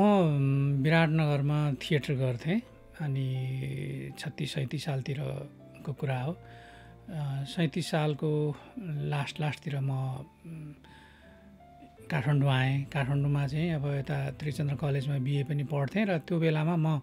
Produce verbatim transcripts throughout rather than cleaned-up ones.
म विराटनगरमा थिएटर गर्थेँ अनि छत्तीस सैँतिस सालतिरको कुरा हो। सैँतिस सालको लास्ट लास्टतिर म काठमाडौँ आएँ। काठमाडौँमा चाहिँ अब यता त्रिचन्द्र कलेजमा बिए पनि पढ्थेँ र त्यो बेलामा म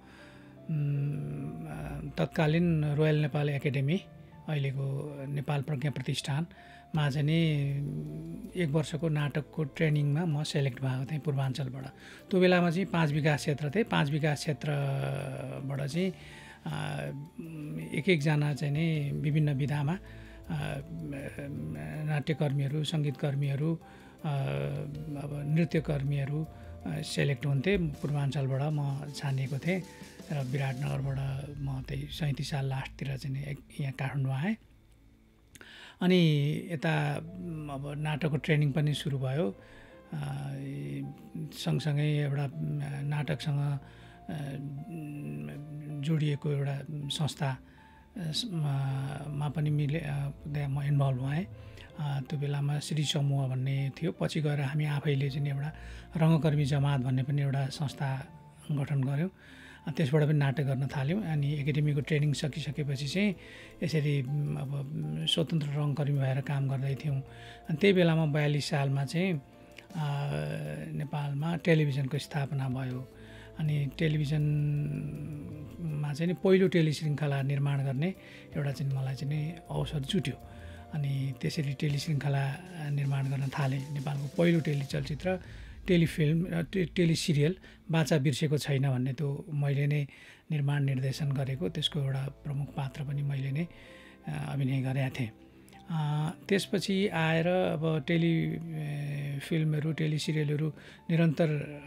तत्कालीन रोयल नेपाल एकाडेमी, अहिलेको नेपाल प्रज्ञा प्रतिष्ठानमा चाहिँ नि एक वर्षको नाटकको ट्रेनिङमा म सेलेक्ट भएको थिएँ पूर्वाञ्चलबाट। त्यो बेलामा चाहिँ पाँच विकास क्षेत्र थिए। पाँच विकास क्षेत्रबाट चाहिँ एक एकजना चाहिँ नि विभिन्न विधामा नाट्यकर्मीहरू, सङ्गीतकर्मीहरू, अब नृत्यकर्मीहरू सेलेक्ट हुन्थे। पूर्वाञ्चलबाट म छानिएको थिएँ र विराटनगरबाट म त्यही सैँतिस साल लास्टतिर चाहिँ यहाँ काठमाडौँ आएँ। अनि यता अब नाटकको ट्रेनिङ पनि सुरु भयो। सँगसँगै एउटा नाटकसँग जोडिएको एउटा संस्थामा पनि मिले म इन्भल्भ भएँ। त्यो बेलामा श्री समूह भन्ने थियो। पछि गएर हामी आफैले चाहिँ एउटा रङ्गकर्मी जमात भन्ने पनि एउटा संस्था गठन गऱ्यौँ। त्यसबाट पनि नाटक गर्न थाल्यौँ। अनि एकाडेमीको ट्रेनिङ सकिसकेपछि चाहिँ यसरी अब स्वतन्त्र रङ्गकर्मी भएर काम गर्दै थियौँ। अनि त्यही बेलामा बयालिस सालमा चाहिँ नेपालमा टेलिभिजनको स्थापना भयो। अनि टेलिभिजनमा चाहिँ नि पहिलो टेलिश्रृङ्खला निर्माण गर्ने एउटा चाहिँ मलाई चाहिँ नि अवसर जुट्यो। अनि त्यसरी टेलिश्रृङ्खला निर्माण गर्न थालेँ। नेपालको पहिलो टेली चलचित्र, टेलिफिल्म र टेलिसिरियल बाचा बिर्सेको छैन भन्ने त्यो मैले नै निर्माण निर्देशन गरेको, त्यसको एउटा प्रमुख पात्र पनि मैले नै अभिनय गरेका थिएँ। त्यसपछि आएर अब टेलिफिल्महरू, टेलिसिरियलहरू निरन्तर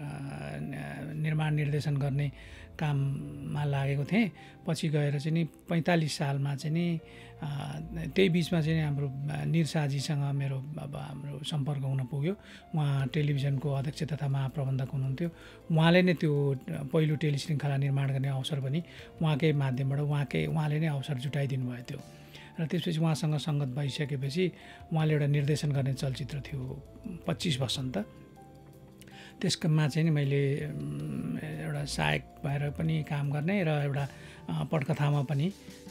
निर्माण निर्देशन गर्ने काममा लागेको थिएँ। पछि गएर चाहिँ नि पैँतालिस सालमा चाहिँ नि त्यही बिचमा चाहिँ हाम्रो निरसाजीसँग मेरो अब हाम्रो सम्पर्क हुन पुग्यो। उहाँ टेलिभिजनको अध्यक्ष तथा महाप्रबन्धक हुनुहुन्थ्यो। उहाँले नै त्यो पहिलो टेलिश्रृङ्खला निर्माण गर्ने अवसर पनि उहाँकै माध्यमबाट उहाँकै उहाँले नै अवसर जुटाइदिनु भयो त्यो। र त्यसपछि उहाँसँग सङ्गत भइसकेपछि उहाँले एउटा निर्देशन गर्ने चलचित्र थियो पच्चिस वसन्त। त्यसमा चाहिँ नि मैले एउटा सहायक भएर पनि काम गर्ने र एउटा पटकथामा पनि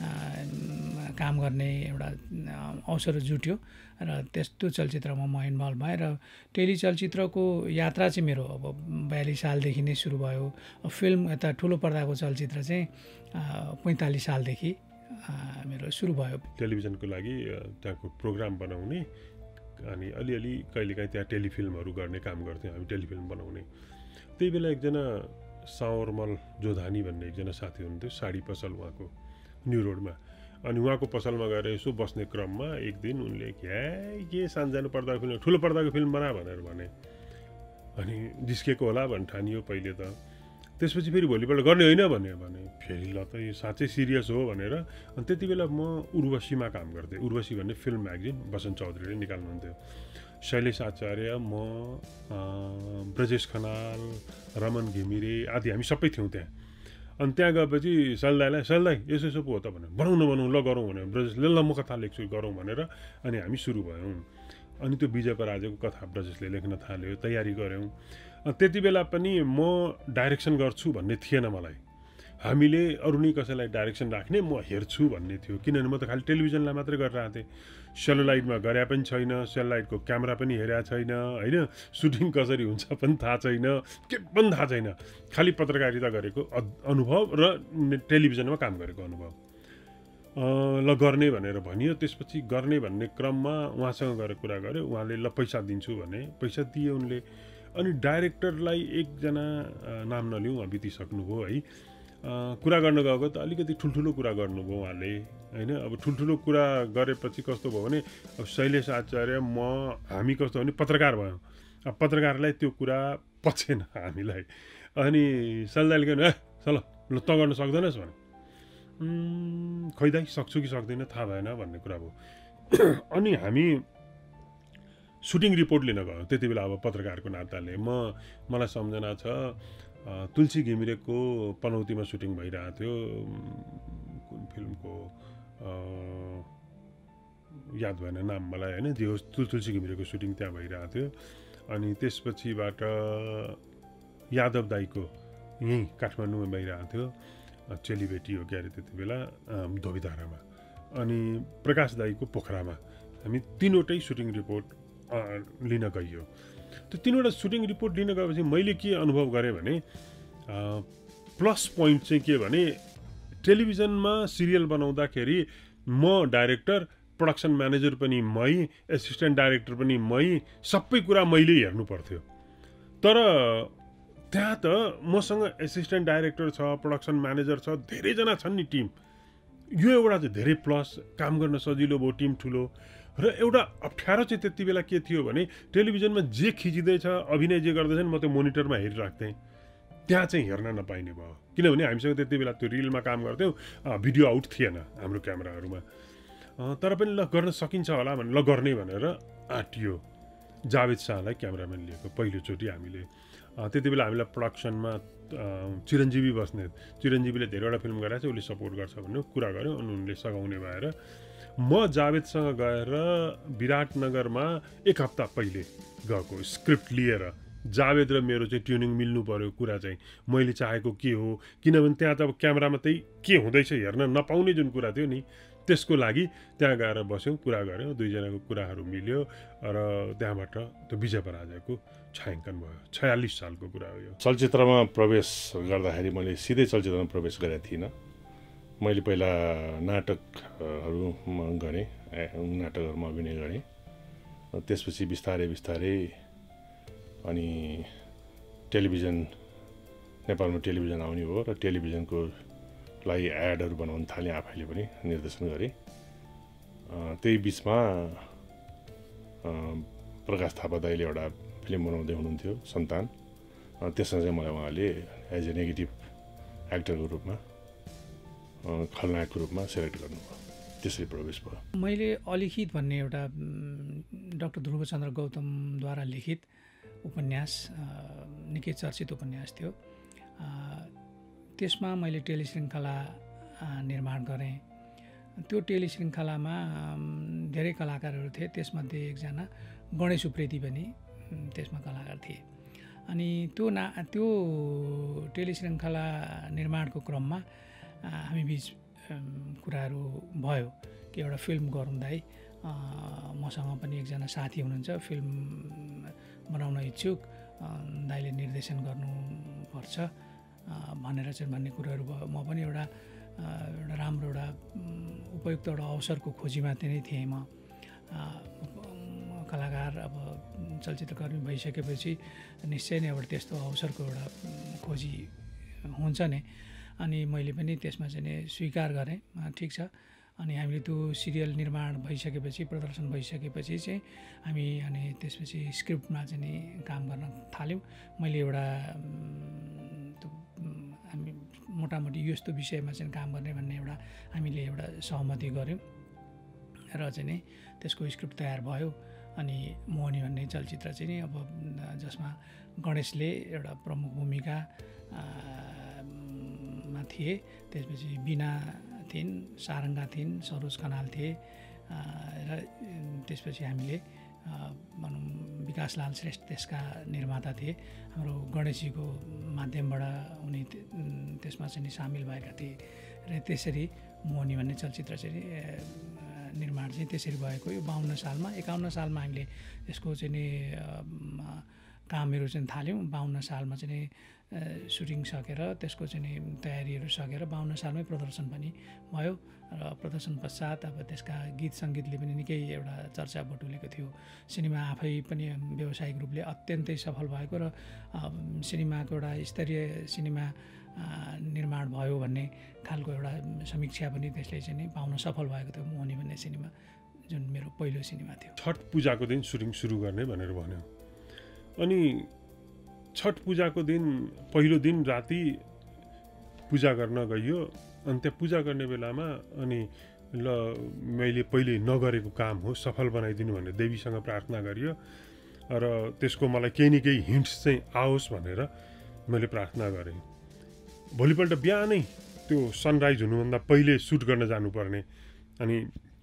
काम गर्ने एउटा अवसर जुट्यो र त्यस्तो चलचित्रमा म इन्भल्भ भएँ। र टेली चलचित्रको यात्रा चाहिँ मेरो अब बयालिस सालदेखि नै सुरु भयो। फिल्म यता ठुलो पर्दाको चलचित्र चाहिँ पैँतालिस सालदेखि मेरो सुरु भयो। टेलिभिजनको लागि त्यहाँको प्रोग्राम बनाउने अनि अलिअलि कहिलेकाहीँ त्यहाँ टेलिफिल्महरू गर्ने काम गर्थ्यौँ हामी, टेलिफिल्म बनाउने। त्यही बेला एकजना सावरमल जोधानी भन्ने एकजना साथी हुनुहुन्थ्यो, साडी पसल उहाँको न्यु रोडमा। अनि उहाँको पसलमा गएर यसो बस्ने क्रममा एक दिन उनले क्या के सानसानो पर्दाको फिल्म, ठुलो पर्दाको फिल्म बना भनेर भने। अनि जिस्केको होला भन्ने ठानियो पहिले त। त्यसपछि फेरि भोलिपल्ट गर्ने होइन भने भने फेरि ल त यो साँच्चै सिरियस हो भनेर। अनि त्यति बेला म उर्वशीमा काम गर्थेँ। उर्वशी भन्ने फिल्म म्यागजिन बसन्त चौधरीले निकाल्नुहुन्थ्यो। शैलेश आचार्य, म, ब्रजेश खनाल, रमन घिमिरे आदि हामी सबै थियौँ त्यहाँ। अनि त्यहाँ गएपछि सलदाईलाई सलदाई यसो यसो पो हो त भनेर बनाउन बनाउँ ल गरौँ भनेर ब्रजेशले ल म कथा लेख्छु गरौँ भनेर अनि हामी सुरु भयौँ। अनि त्यो विजय पराजयको कथा ब्रजेशले लेख्न थाल्यो, तयारी गऱ्यौँ। त्यति बेला पनि म डाइरेक्सन गर्छु भन्ने थिएन मलाई। हामीले अरू नै कसैलाई डाइरेक्सन राख्ने, म हेर्छु भन्ने थियो। किनभने म त खालि टेलिभिजनलाई मात्रै गरिरहेको थिएँ। सेलुलाइटमा गरे पनि छैन, सेलुलाइटको क्यामेरा पनि हेरेको छैन, होइन, सुटिङ कसरी हुन्छ पनि थाहा छैन, के पनि थाहा छैन। खालि पत्रकारिता गरेको अनुभव र टेलिभिजनमा काम गरेको अनुभव। ल गर्ने भनेर भनियो। त्यसपछि गर्ने भन्ने क्रममा उहाँसँग गएर कुरा गऱ्यो। उहाँले ल पैसा दिन्छु भने पैसा दिए उनले। अनि डाइरेक्टरलाई एकजना नाम नलिउँ बितिसक्नुभयो है, कुरा गर्न गएको त अलिकति ठुल्ठुलो कुरा गर्नुभयो उहाँले, होइन। अब ठुल्ठुलो कुरा गरेपछि कस्तो भयो भने अब शैलेश आचार्य, म, हामी कस्तो भने पत्रकार भयौँ। अब पत्रकारलाई त्यो कुरा पचेन हामीलाई। अनि सल्दाले गर्नु ए सल ल त गर्न सक्दैनस् भने खै दाइ सक्छु कि सक्दैन थाहा भएन भन्ने कुरा भयो। अनि हामी सुटिङ रिपोर्ट लिन गयो त्यति बेला। अब पत्रकारको नाताले म मलाई सम्झना छ तुलसी घिमिरेको पनौतीमा सुटिङ भइरहेको थियो। कुन फिल्मको याद भएन नाम मलाई, होइन। जे होस् तुलसी घिमिरेको सुटिङ त्यहाँ भइरहेको थियो। अनि त्यसपछिबाट यादव दाईको यहीँ काठमाडौँमा भइरहेको थियो, चेलीबेटी हो क्यारे त्यति बेला धोबीधारामा, अनि प्रकाश दाईको पोखरामा हामी तिनवटै सुटिङ रिपोर्ट लिन गइयो। त्यो तिनवटा सुटिङ रिपोर्ट लिन गएपछि मैले के अनुभव गरेँ भने प्लस पोइन्ट चाहिँ के भने टेलिभिजनमा सिरियल बनाउँदाखेरि म डाइरेक्टर, प्रोडक्सन म्यानेजर पनि मै, एसिस्टेन्ट डाइरेक्टर पनि मै, सबै कुरा मैले हेर्नु पर्थ्यो। तर त्यहाँ त मसँग एसिस्टेन्ट डाइरेक्टर छ, प्रोडक्सन म्यानेजर छ, धेरैजना छन् नि टिम। यो एउटा चाहिँ धेरै प्लस, काम गर्न सजिलो भयो, टिम ठुलो। र एउटा अप्ठ्यारो चाहिँ त्यति बेला के थियो भने टेलिभिजनमा जे खिचिँदैछ, अभिनय जे गर्दैछन् म त्यो मोनिटरमा हेरिराख्थेँ, त्यहाँ चाहिँ हेर्न नपाइने भयो। किनभने हामीसँग त्यति बेला त्यो रिलमा काम गर्थ्यौँ, भिडियो आउट थिएन हाम्रो क्यामेराहरूमा। तर पनि ल गर्न सकिन्छ होला भने ल गर्ने भनेर आँटियो। जावेद शाहलाई क्यामेराम्यान लिएको पहिलोचोटि हामीले। त्यति बेला हामीलाई प्रोडक्सनमा चिरञ्जीवी बस्नेत, चिरञ्जीवीले धेरैवटा फिल्म गराएको छ, उसले सपोर्ट गर्छ भन्ने कुरा गऱ्यो, अनि उनले सघाउने भएर म जावेदसँग गएर विराटनगरमा एक हप्ता पहिले गएको स्क्रिप्ट लिएर। जावेद र मेरो चाहिँ ट्युनिङ मिल्नु पऱ्यो कुरा चाहिँ, मैले चाहेको के हो, किनभने त्यहाँ त अब क्यामेरामा त्यही के हुँदैछ हेर्न नपाउने जुन कुरा थियो नि, त्यसको लागि त्यहाँ गएर बस्यौँ, कुरा गऱ्यौँ, दुईजनाको कुराहरू मिल्यो र त्यहाँबाट त्यो विजय पराजयको छायाङ्कन भयो। छयालिस सालको कुरा हो यो। चलचित्रमा प्रवेश गर्दाखेरि मैले सिधै चलचित्रमा प्रवेश गरेको थिइनँ। मैले पहिला नाटकहरूमा गरेँ, नाटकहरूमा अभिनय गरेँ। त्यसपछि बिस्तारै बिस्तारै अनि टेलिभिजन, नेपालमा टेलिभिजन आउने हो र टेलिभिजनको लागि एडहरू बनाउन थालेँ, आफैले पनि निर्देशन गरेँ। त्यही बिचमा प्रकाश थापा दाइले एउटा फिल्म बनाउँदै हुनुहुन्थ्यो, सन्तान। त्यसमा चाहिँ मलाई उहाँले एज ए नेगेटिभ एक्टरको रूपमा, खलनायकको रूपमा सेलेक्ट गर्नुभयो, त्यसरी प्रवेश भयो। मैले अलिखित भन्ने एउटा डाक्टर ध्रुवचन्द्र गौतमद्वारा लिखित उपन्यास, निकै चर्चित उपन्यास थियो। त्यसमा मैले टेलिश्रृङ्खला निर्माण गरेँ। त्यो टेलिश्रृङ्खलामा धेरै कलाकारहरू थिए, त्यसमध्ये एकजना गणेश उप्रेती पनि त्यसमा कलाकार थिए। अनि त्यो ना त्यो टेलिश्रृङ्खला निर्माणको क्रममा हामी बिच कुराहरू भयो कि एउटा फिल्म गरौँ दाइ, मसँग पनि एकजना साथी हुनुहुन्छ, फिल्म बनाउन इच्छुक, दाइले निर्देशन गर्नुपर्छ भनेर चाहिँ भन्ने कुराहरू भयो। म पनि एउटा एउटा राम्रो एउटा उपयुक्त एउटा अवसरको खोजीमा नै थिएँ। म कलाकार अब चलचित्रकर्मी भइसकेपछि निश्चय नै एउटा त्यस्तो अवसरको एउटा खोजी हुन्छ नै। अनि मैले पनि त्यसमा चाहिँ नि स्वीकार गरेँ, ठिक छ। अनि हामीले त्यो सिरियल निर्माण भइसकेपछि, प्रदर्शन भइसकेपछि चाहिँ हामी अनि त्यसपछि स्क्रिप्टमा चाहिँ नि काम गर्न थाल्यौँ। मैले एउटा हामी मोटामोटी यस्तो विषयमा चाहिँ काम गर्ने भन्ने एउटा हामीले एउटा सहमति गऱ्यौँ र चाहिँ नि त्यसको स्क्रिप्ट तयार भयो। अनि मोहनी भन्ने चलचित्र चाहिँ नि अब जसमा गणेशले एउटा प्रमुख भूमिका मा थिए, त्यसपछि बिना थिइन्, सारङ्गा थिइन्, सरोज खनाल थिए र त्यसपछि हामीले भनौँ विकासलाल श्रेष्ठ त्यसका निर्माता थिए। हाम्रो गणेशजीको माध्यमबाट उनी त्यसमा चाहिँ सामेल भएका थिए र त्यसरी मोहनी भन्ने चलचित्र चाहिँ निर्माण चाहिँ त्यसरी भएको। यो बाउन्न सालमा, एकाउन्न सालमा हामीले यसको चाहिँ नि कामहरू चाहिँ थाल्यौँ। बाउन्न सालमा चाहिँ सुटिङ सकेर त्यसको चाहिँ तयारीहरू सकेर बाउन्न सालमै प्रदर्शन पनि भयो र प्रदर्शन पश्चात अब त्यसका गीत सङ्गीतले पनि निकै एउटा चर्चा बटुलेको थियो। सिनेमा आफै पनि व्यावसायिक रूपले अत्यन्तै सफल भएको र सिनेमाको एउटा स्तरीय सिनेमा निर्माण भयो भन्ने खालको एउटा समीक्षा पनि त्यसले चाहिँ नि पाउन सफल भएको थियो। मोहनी भन्ने सिनेमा जुन मेरो पहिलो सिनेमा थियो। छठ पूजाको दिन सुटिङ सुरु गर्ने भनेर भन्यो। अनि छठ पूजाको दिन पहिलो दिन राति पूजा गर्न गइयो। अनि त्यहाँ पूजा गर्ने बेलामा अनि ल मैले पहिले नगरेको काम हो, सफल बनाइदिनु भनेर देवीसँग प्रार्थना गरियो र त्यसको मलाई केही न केही हिन्ट्स चाहिँ आओस् भनेर मैले प्रार्थना गरेँ। भोलिपल्ट बिहानै त्यो सनराइज हुनुभन्दा पहिले सुट गर्न जानुपर्ने, अनि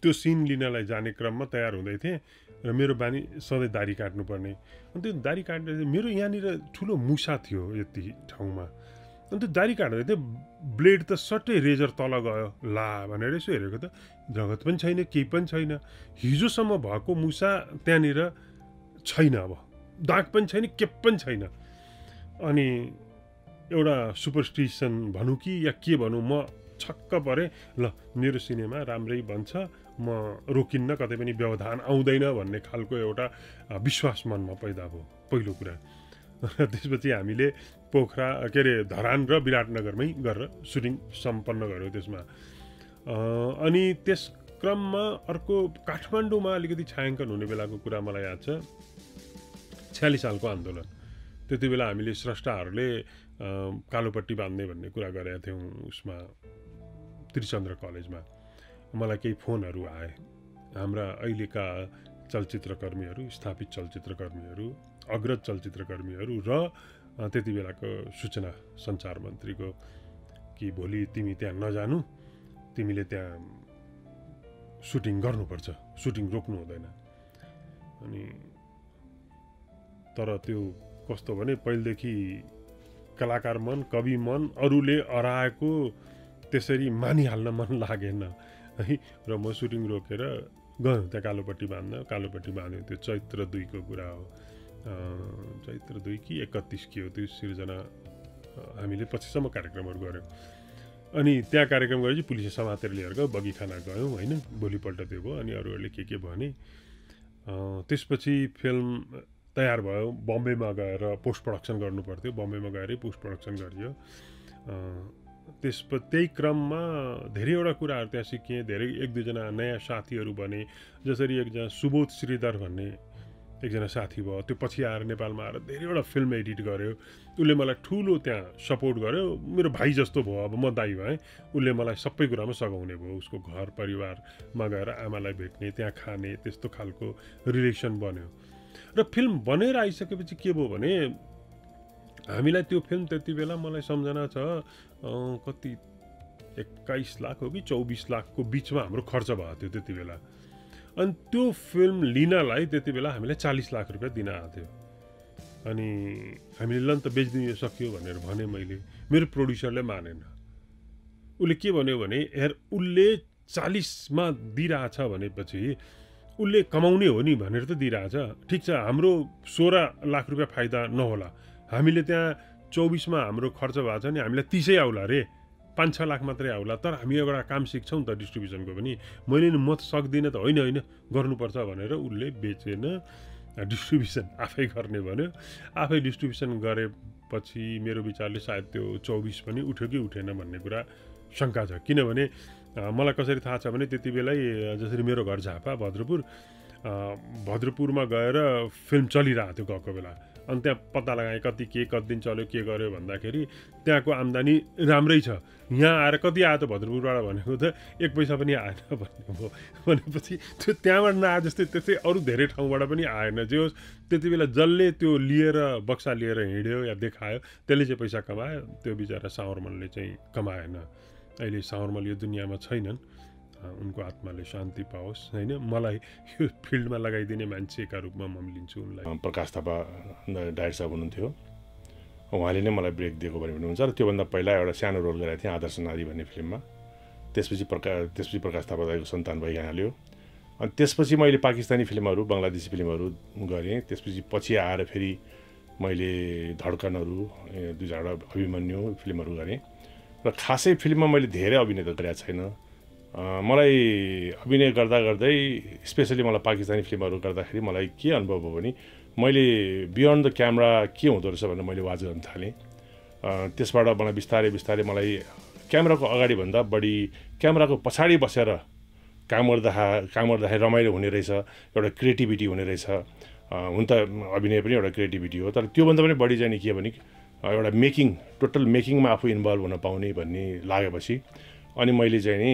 त्यो सिन लिनलाई जाने क्रममा तयार हुँदै थिएँ र मेरो बानी सधैँ दारी काट्नुपर्ने। अनि त्यो दारी काट्दा मेरो यहाँनिर ठुलो मुसा थियो यति ठाउँमा। अनि त्यो दारी काट्दै थियो ब्लेड त सट्टै रेजर तल गयो ला भनेर यसो हेरेको त जगत पनि छैन केही पनि छैन। हिजोसम्म भएको मुसा त्यहाँनिर छैन, अब दाग पनि छैन के पनि छैन। अनि एउटा सुपरस्टिसन भनौँ कि या के भनौँ, म छक्क परेँ। ल मेरो सिनेमा राम्रै बन्छ, म रोकिन्न, कतै पनि व्यवधान आउँदैन भन्ने खालको एउटा विश्वास मनमा पैदा भयो पहिलो कुरा। त्यसपछि हामीले पोखरा के अरे धरान र विराटनगरमै गरेर सुटिङ सम्पन्न गऱ्यौँ त्यसमा। अनि त्यस क्रममा अर्को काठमाडौँमा अलिकति छायाङ्कन हुने बेलाको कुरा मलाई याद छ। छ्यालिस सालको आन्दोलन, त्यति बेला हामीले स्रष्टाहरूले कालोपट्टि बाँध्ने भन्ने कुरा गरेका थियौँ उसमा त्रिचन्द्र कलेजमा। मलाई केही फोनहरू आए हाम्रा अहिलेका चलचित्रकर्मीहरू, स्थापित चलचित्रकर्मीहरू, अग्रज चलचित्रकर्मीहरू र त्यति बेलाको सूचना सञ्चार मन्त्रीको कि भोलि तिमी त्यहाँ नजानु, तिमीले त्यहाँ सुटिङ गर्नुपर्छ, सुटिङ रोक्नु हुँदैन। अनि तर त्यो कस्तो भने पहिलेदेखि कलाकार मन, कवि मन, अरूले अराएको त्यसरी मानिहाल्न मन लागेन है। र म सुटिङ रोकेर गयौँ त्यहाँ कालोपट्टि बाँध्न। कालोपट्टि बाँध्यो, त्यो चैत्र दुईको कुरा हो, चैत्र दुई कि एकतिस के हो त्यो सिर्जना। हामीले पछिसम्म कार्यक्रमहरू गऱ्यौँ। अनि त्यहाँ कार्यक्रम गरेपछि पुलिसले समातेर लिएर गयो, बगीखाना गयौँ होइन। भोलिपल्ट त्यो भयो। अनि अरूहरूले के के भने त्यसपछि फिल्म तयार भयो। बम्बेमा गएर पोस्ट प्रडक्सन गर्नु पर्थ्यो, बम्बेमा गएरै पोस्ट प्रडक्सन गरियो। त्यसपछि त्यही क्रममा धेरैवटा कुराहरू त्यहाँ सिकेँ। धेरै एक दुईजना नयाँ साथीहरू बने, जसरी एकजना सुबोध श्रीधर भन्ने एकजना साथी भयो। त्यो पछि आएर नेपालमा आएर धेरैवटा फिल्म एडिट गर्यो। उसले मलाई ठुलो त्यहाँ सपोर्ट गर्यो, मेरो भाइ जस्तो भयो। अब म दाइ भएँ, उसले मलाई सबै कुरामा सघाउने भयो। उसको घर परिवारमा गएर आमालाई भेट्ने, त्यहाँ खाने, त्यस्तो खालको रिलेसन बन्यो। र फिल्म बनेर आइसकेपछि के भयो भने हामीलाई त्यो फिल्म त्यति बेला मलाई सम्झना छ कति एक्काइस लाख हो कि चौबिस लाखको बिचमा हाम्रो खर्च भएको थियो त्यति बेला। अनि त्यो फिल्म लिनलाई त्यति बेला हामीलाई चालिस लाख रुपियाँ दिन आएको थियो। अनि हामीले लन त बेचिदिनु सक्यो भनेर भने मैले। मेरो प्रोड्युसरले मानेन। उसले के भन्यो भने हेर उसले चालिसमा दिइरहेछ भनेपछि उसले कमाउने हो नि भनेर त दिइरहेछ। ठिक छ, हाम्रो सोह्र लाख रुपियाँ फाइदा नहोला, हामीले त्यहाँ चौबिसमा हाम्रो खर्च भएको छ नि, हामीलाई तिसै आउला रे, पाँच छ लाख मात्रै आउला। तर हामी एउटा काम सिक्छौँ नि त डिस्ट्रिब्युसनको पनि। मैले नि म त सक्दिनँ त, होइन होइन गर्नुपर्छ भनेर उसले बेचेन, डिस्ट्रिब्युसन आफै गर्ने भन्यो। आफै डिस्ट्रिब्युसन गरेपछि मेरो विचारले सायद त्यो चौबिस पनि उठ्यो कि उठेन भन्ने कुरा शङ्का छ। किनभने मलाई कसरी थाहा छ भने त्यति बेलै जसरी मेरो घर झापा भद्रपुर, भद्रपुरमा गएर फिल्म चलिरहेको थियो गएको बेला। अनि त्यहाँ पत्ता लगाएँ कति के कति दिन चल्यो के गर्यो भन्दाखेरि त्यहाँको आम्दानी राम्रै छ। यहाँ आएर कति आयो त भद्रपुरबाट भनेको त एक पैसा पनि आएन भन्ने भयो। भनेपछि त्यो त्यहाँबाट नआए जस्तै त्यस्तै अरू धेरै ठाउँबाट पनि आएन। जे होस् त्यति बेला जसले त्यो लिएर बक्सा लिएर हिँड्यो या देखायो त्यसले चाहिँ पैसा कमायो, त्यो बिचरा सावरमलले चाहिँ कमाएन। अहिले सावरमल यो दुनियाँमा छैनन्, उनको आत्माले शान्ति पाओस् होइन। मलाई यो फिल्डमा लगाइदिने मान्छेका रूपमा म लिन्छु उनलाई। प्रकाश थापा डाइरेक्टर साहब हुनुहुन्थ्यो, उहाँले नै मलाई ब्रेक दिएको भने भन्नुहुन्छ। र त्योभन्दा पहिला एउटा सानो रोल गरेको थिएँ आदर्श नारी भन्ने फिल्ममा। त्यसपछि प्रकाश त्यसपछि प्रकाश थापा दाइको सन्तान भइहाल्यो। अनि त्यसपछि मैले पाकिस्तानी फिल्महरू, बङ्गलादेशी फिल्महरू गरेँ। त्यसपछि पछि आएर फेरि मैले धड्कनहरू, दुई चारवटा अभिमन्यु फिल्महरू गरेँ। र खासै फिल्ममा मैले धेरै अभिनय त गरेको छैन। मलाई अभिनय गर्दा गर्दै स्पेसली मलाई पाकिस्तानी फिल्महरू गर्दाखेरि मलाई के अनुभव भयो भने मैले बियोन्ड द क्यामेरा के हुँदो रहेछ भनेर मैले वाच गर्न थालेँ। त्यसबाट मलाई बिस्तारै बिस्तारै मलाई क्यामेराको अगाडिभन्दा बढी क्यामेराको पछाडि बसेर काम गर्दा काम गर्दाखेरि रमाइलो हुने रहेछ, एउटा क्रिएटिभिटी हुने रहेछ। हुन त अभिनय पनि एउटा क्रिएटिभिटी हो, तर त्योभन्दा पनि बढी चाहिँ नि के भने एउटा मेकिङ, टोटल मेकिङमा आफू इन्भल्भ हुन पाउने भन्ने लागेपछि अनि मैले चाहिँ नि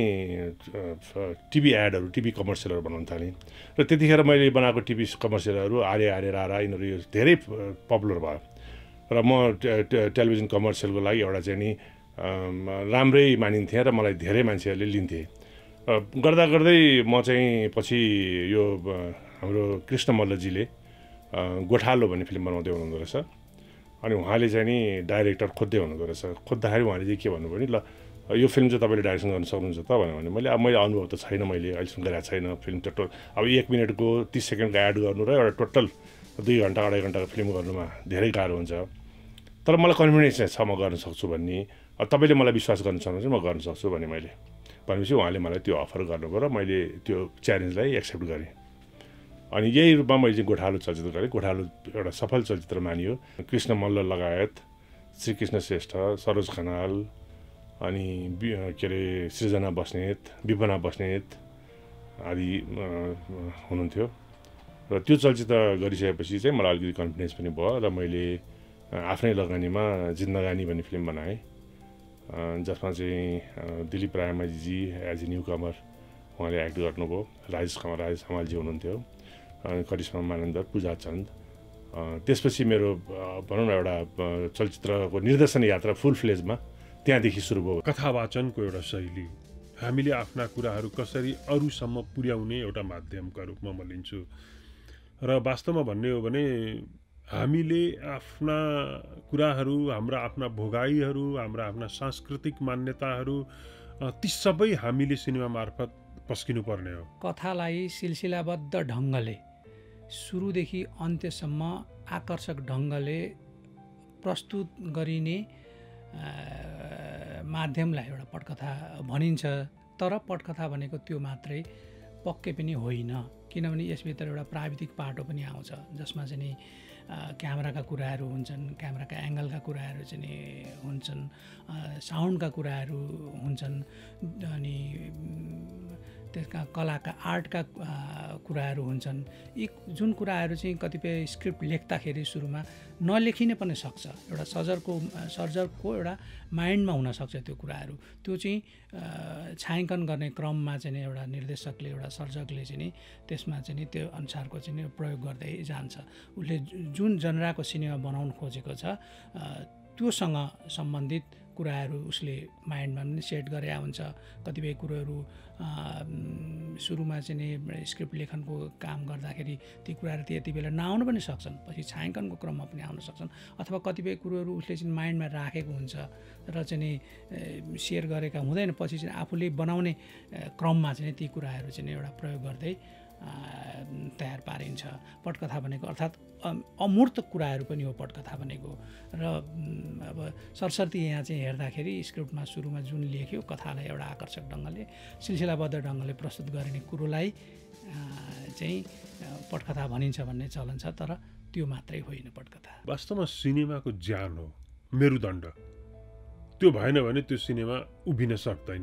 टिभी एडहरू, टिभी कमर्सियलहरू बनाउन थालेँ। र त्यतिखेर मैले बनाएको टिभी कमर्सियलहरू आर्य आर्य रारा यिनीहरू यो धेरै पपुलर भयो। र म टेलिभिजन कमर्सियलको लागि एउटा चाहिँ नि राम्रै मानिन्थेँ र मलाई धेरै मान्छेहरूले लिन्थे। गर्दा गर्दै म चाहिँ पछि यो हाम्रो कृष्ण मल्लजीले गोठालो भन्ने फिल्म बनाउँदै हुनुहुँदो रहेछ। अनि उहाँले चाहिँ नि डाइरेक्टर खोज्दै हुनुहुँदो रहेछ। खोज्दाखेरि उहाँले चाहिँ के भन्नुभयो नि, ल यो फिल्म चाहिँ तपाईँले डाइरेक्सन गर्न सक्नुहुन्छ त भने मैले अब मैले अनुभव त छैन, मैले अहिलेसम्म गरेको छैन फिल्म टोटल। अब एक मिनटको तिस सेकेन्डको एड गर्नु र एउटा टोटल दुई घन्टा अढाई घन्टाको फिल्म गर्नुमा धेरै गाह्रो हुन्छ। तर मलाई कन्फिडेन्स छ म गर्न सक्छु भन्ने। तपाईँले मलाई विश्वास गर्न सक्नुहुन्छ म गर्न सक्छु भने मैले भनेपछि उहाँले मलाई त्यो अफर गर्नुभयो र मैले त्यो च्यालेन्जलाई एक्सेप्ट गरेँ। अनि यही रूपमा मैले चाहिँ गोठालो चलचित्र गरेँ। गोठालो एउटा सफल चलचित्र मानियो। कृष्ण मल्ल लगायत श्रीकृष्ण श्रेष्ठ, सरोज खनाल, अनि के अरे सृजना बस्नेत, विपना बस्नेत आदि हुनुहुन्थ्यो। र त्यो चलचित्र गरिसकेपछि चाहिँ मलाई अलिकति कन्फिडेन्स पनि भयो र मैले आफ्नै लगानीमा जिन्दगानी भन्ने फिल्म बनाएँ, जसमा चाहिँ Dilip Raimajhi as a newcomer उहाँले एक्ट गर्नुभयो। राजेश कमल राजेश हमालजी हुनुहुन्थ्यो, करिश्मा मानन्दर, पूजा चन्द। त्यसपछि मेरो भनौँ न एउटा चलचित्रको निर्देशन यात्रा फुल फ्लेजमा त्यहाँदेखि सुरु भयो। कथावाचनको एउटा शैली, हामीले आफ्ना कुराहरू कसरी अरूसम्म पुर्याउने एउटा माध्यमका रूपमा म लिन्छु। र वास्तवमा भन्ने हो भने हामीले आफ्ना कुराहरू, हाम्रा आफ्ना भोगाईहरू, हाम्रा आफ्ना सांस्कृतिक मान्यताहरू ती सबै हामीले सिनेमा मार्फत पस्किनु पर्ने हो। कथालाई सिलसिलाबद्ध ढङ्गले सुरुदेखि अन्त्यसम्म आकर्षक ढङ्गले प्रस्तुत गरिने माध्यमलाई एउटा पटकथा भनिन्छ। तर पटकथा भनेको त्यो मात्रै पक्कै पनि होइन, किनभने यसभित्र एउटा प्राविधिक पाटो पनि आउँछ, जसमा चाहिँ नि क्यामेराका कुराहरू हुन्छन्, क्यामेराका एङ्गलका कुराहरू चाहिँ नि हुन्छन्, साउन्डका कुराहरू हुन्छन्, अनि त्यसका कलाका आर्टका कुराहरू हुन्छन्। यी जुन कुराहरू चाहिँ कतिपय स्क्रिप्ट लेख्दाखेरि सुरुमा नलेखिने पनि सक्छ, एउटा सर्जरको सर्जरको एउटा माइन्डमा हुनसक्छ त्यो कुराहरू। त्यो चाहिँ छायाङ्कन गर्ने क्रममा चाहिँ एउटा निर्देशकले, एउटा सर्जकले चाहिँ नि त्यसमा चाहिँ नि त्यो अनुसारको चाहिँ नि प्रयोग गर्दै जान्छ। उसले जुन जनराको सिनेमा बनाउन खोजेको छ त्योसँग सम्बन्धित कुराहरू उसले माइन्डमा पनि सेट गरे हुन्छ। कतिपय कुरोहरू सुरुमा चाहिँ नि स्क्रिप्ट लेखनको काम गर्दाखेरि ती कुराहरू त्यति बेला नआउन पनि सक्छन्, पछि छायाङ्कनको क्रममा पनि आउन सक्छन्, अथवा कतिपय कुरोहरू उसले चाहिँ माइन्डमा राखेको हुन्छ र चाहिँ नि सेयर गरेका हुँदैन, पछि चाहिँ आफूले बनाउने क्रममा चाहिँ ती कुराहरू चाहिँ एउटा प्रयोग गर्दै तयार पारिन्छ। पटकथा भनेको अर्थात् अमूर्त कुराहरू पनि हो पटकथा भनेको। र अब सरसर्ती यहाँ चाहिँ हेर्दाखेरि स्क्रिप्टमा सुरुमा जुन लेख्यो कथालाई एउटा आकर्षक ढङ्गले सिलसिलाबद्ध ढङ्गले प्रस्तुत गरिने कुरोलाई चाहिँ पटकथा भनिन्छ भन्ने चलन छ। तर त्यो मात्रै होइन पटकथा। वास्तवमा सिनेमाको ज्यान हो, मेरुदण्ड। त्यो भएन भने त्यो सिनेमा उभिन सक्दैन।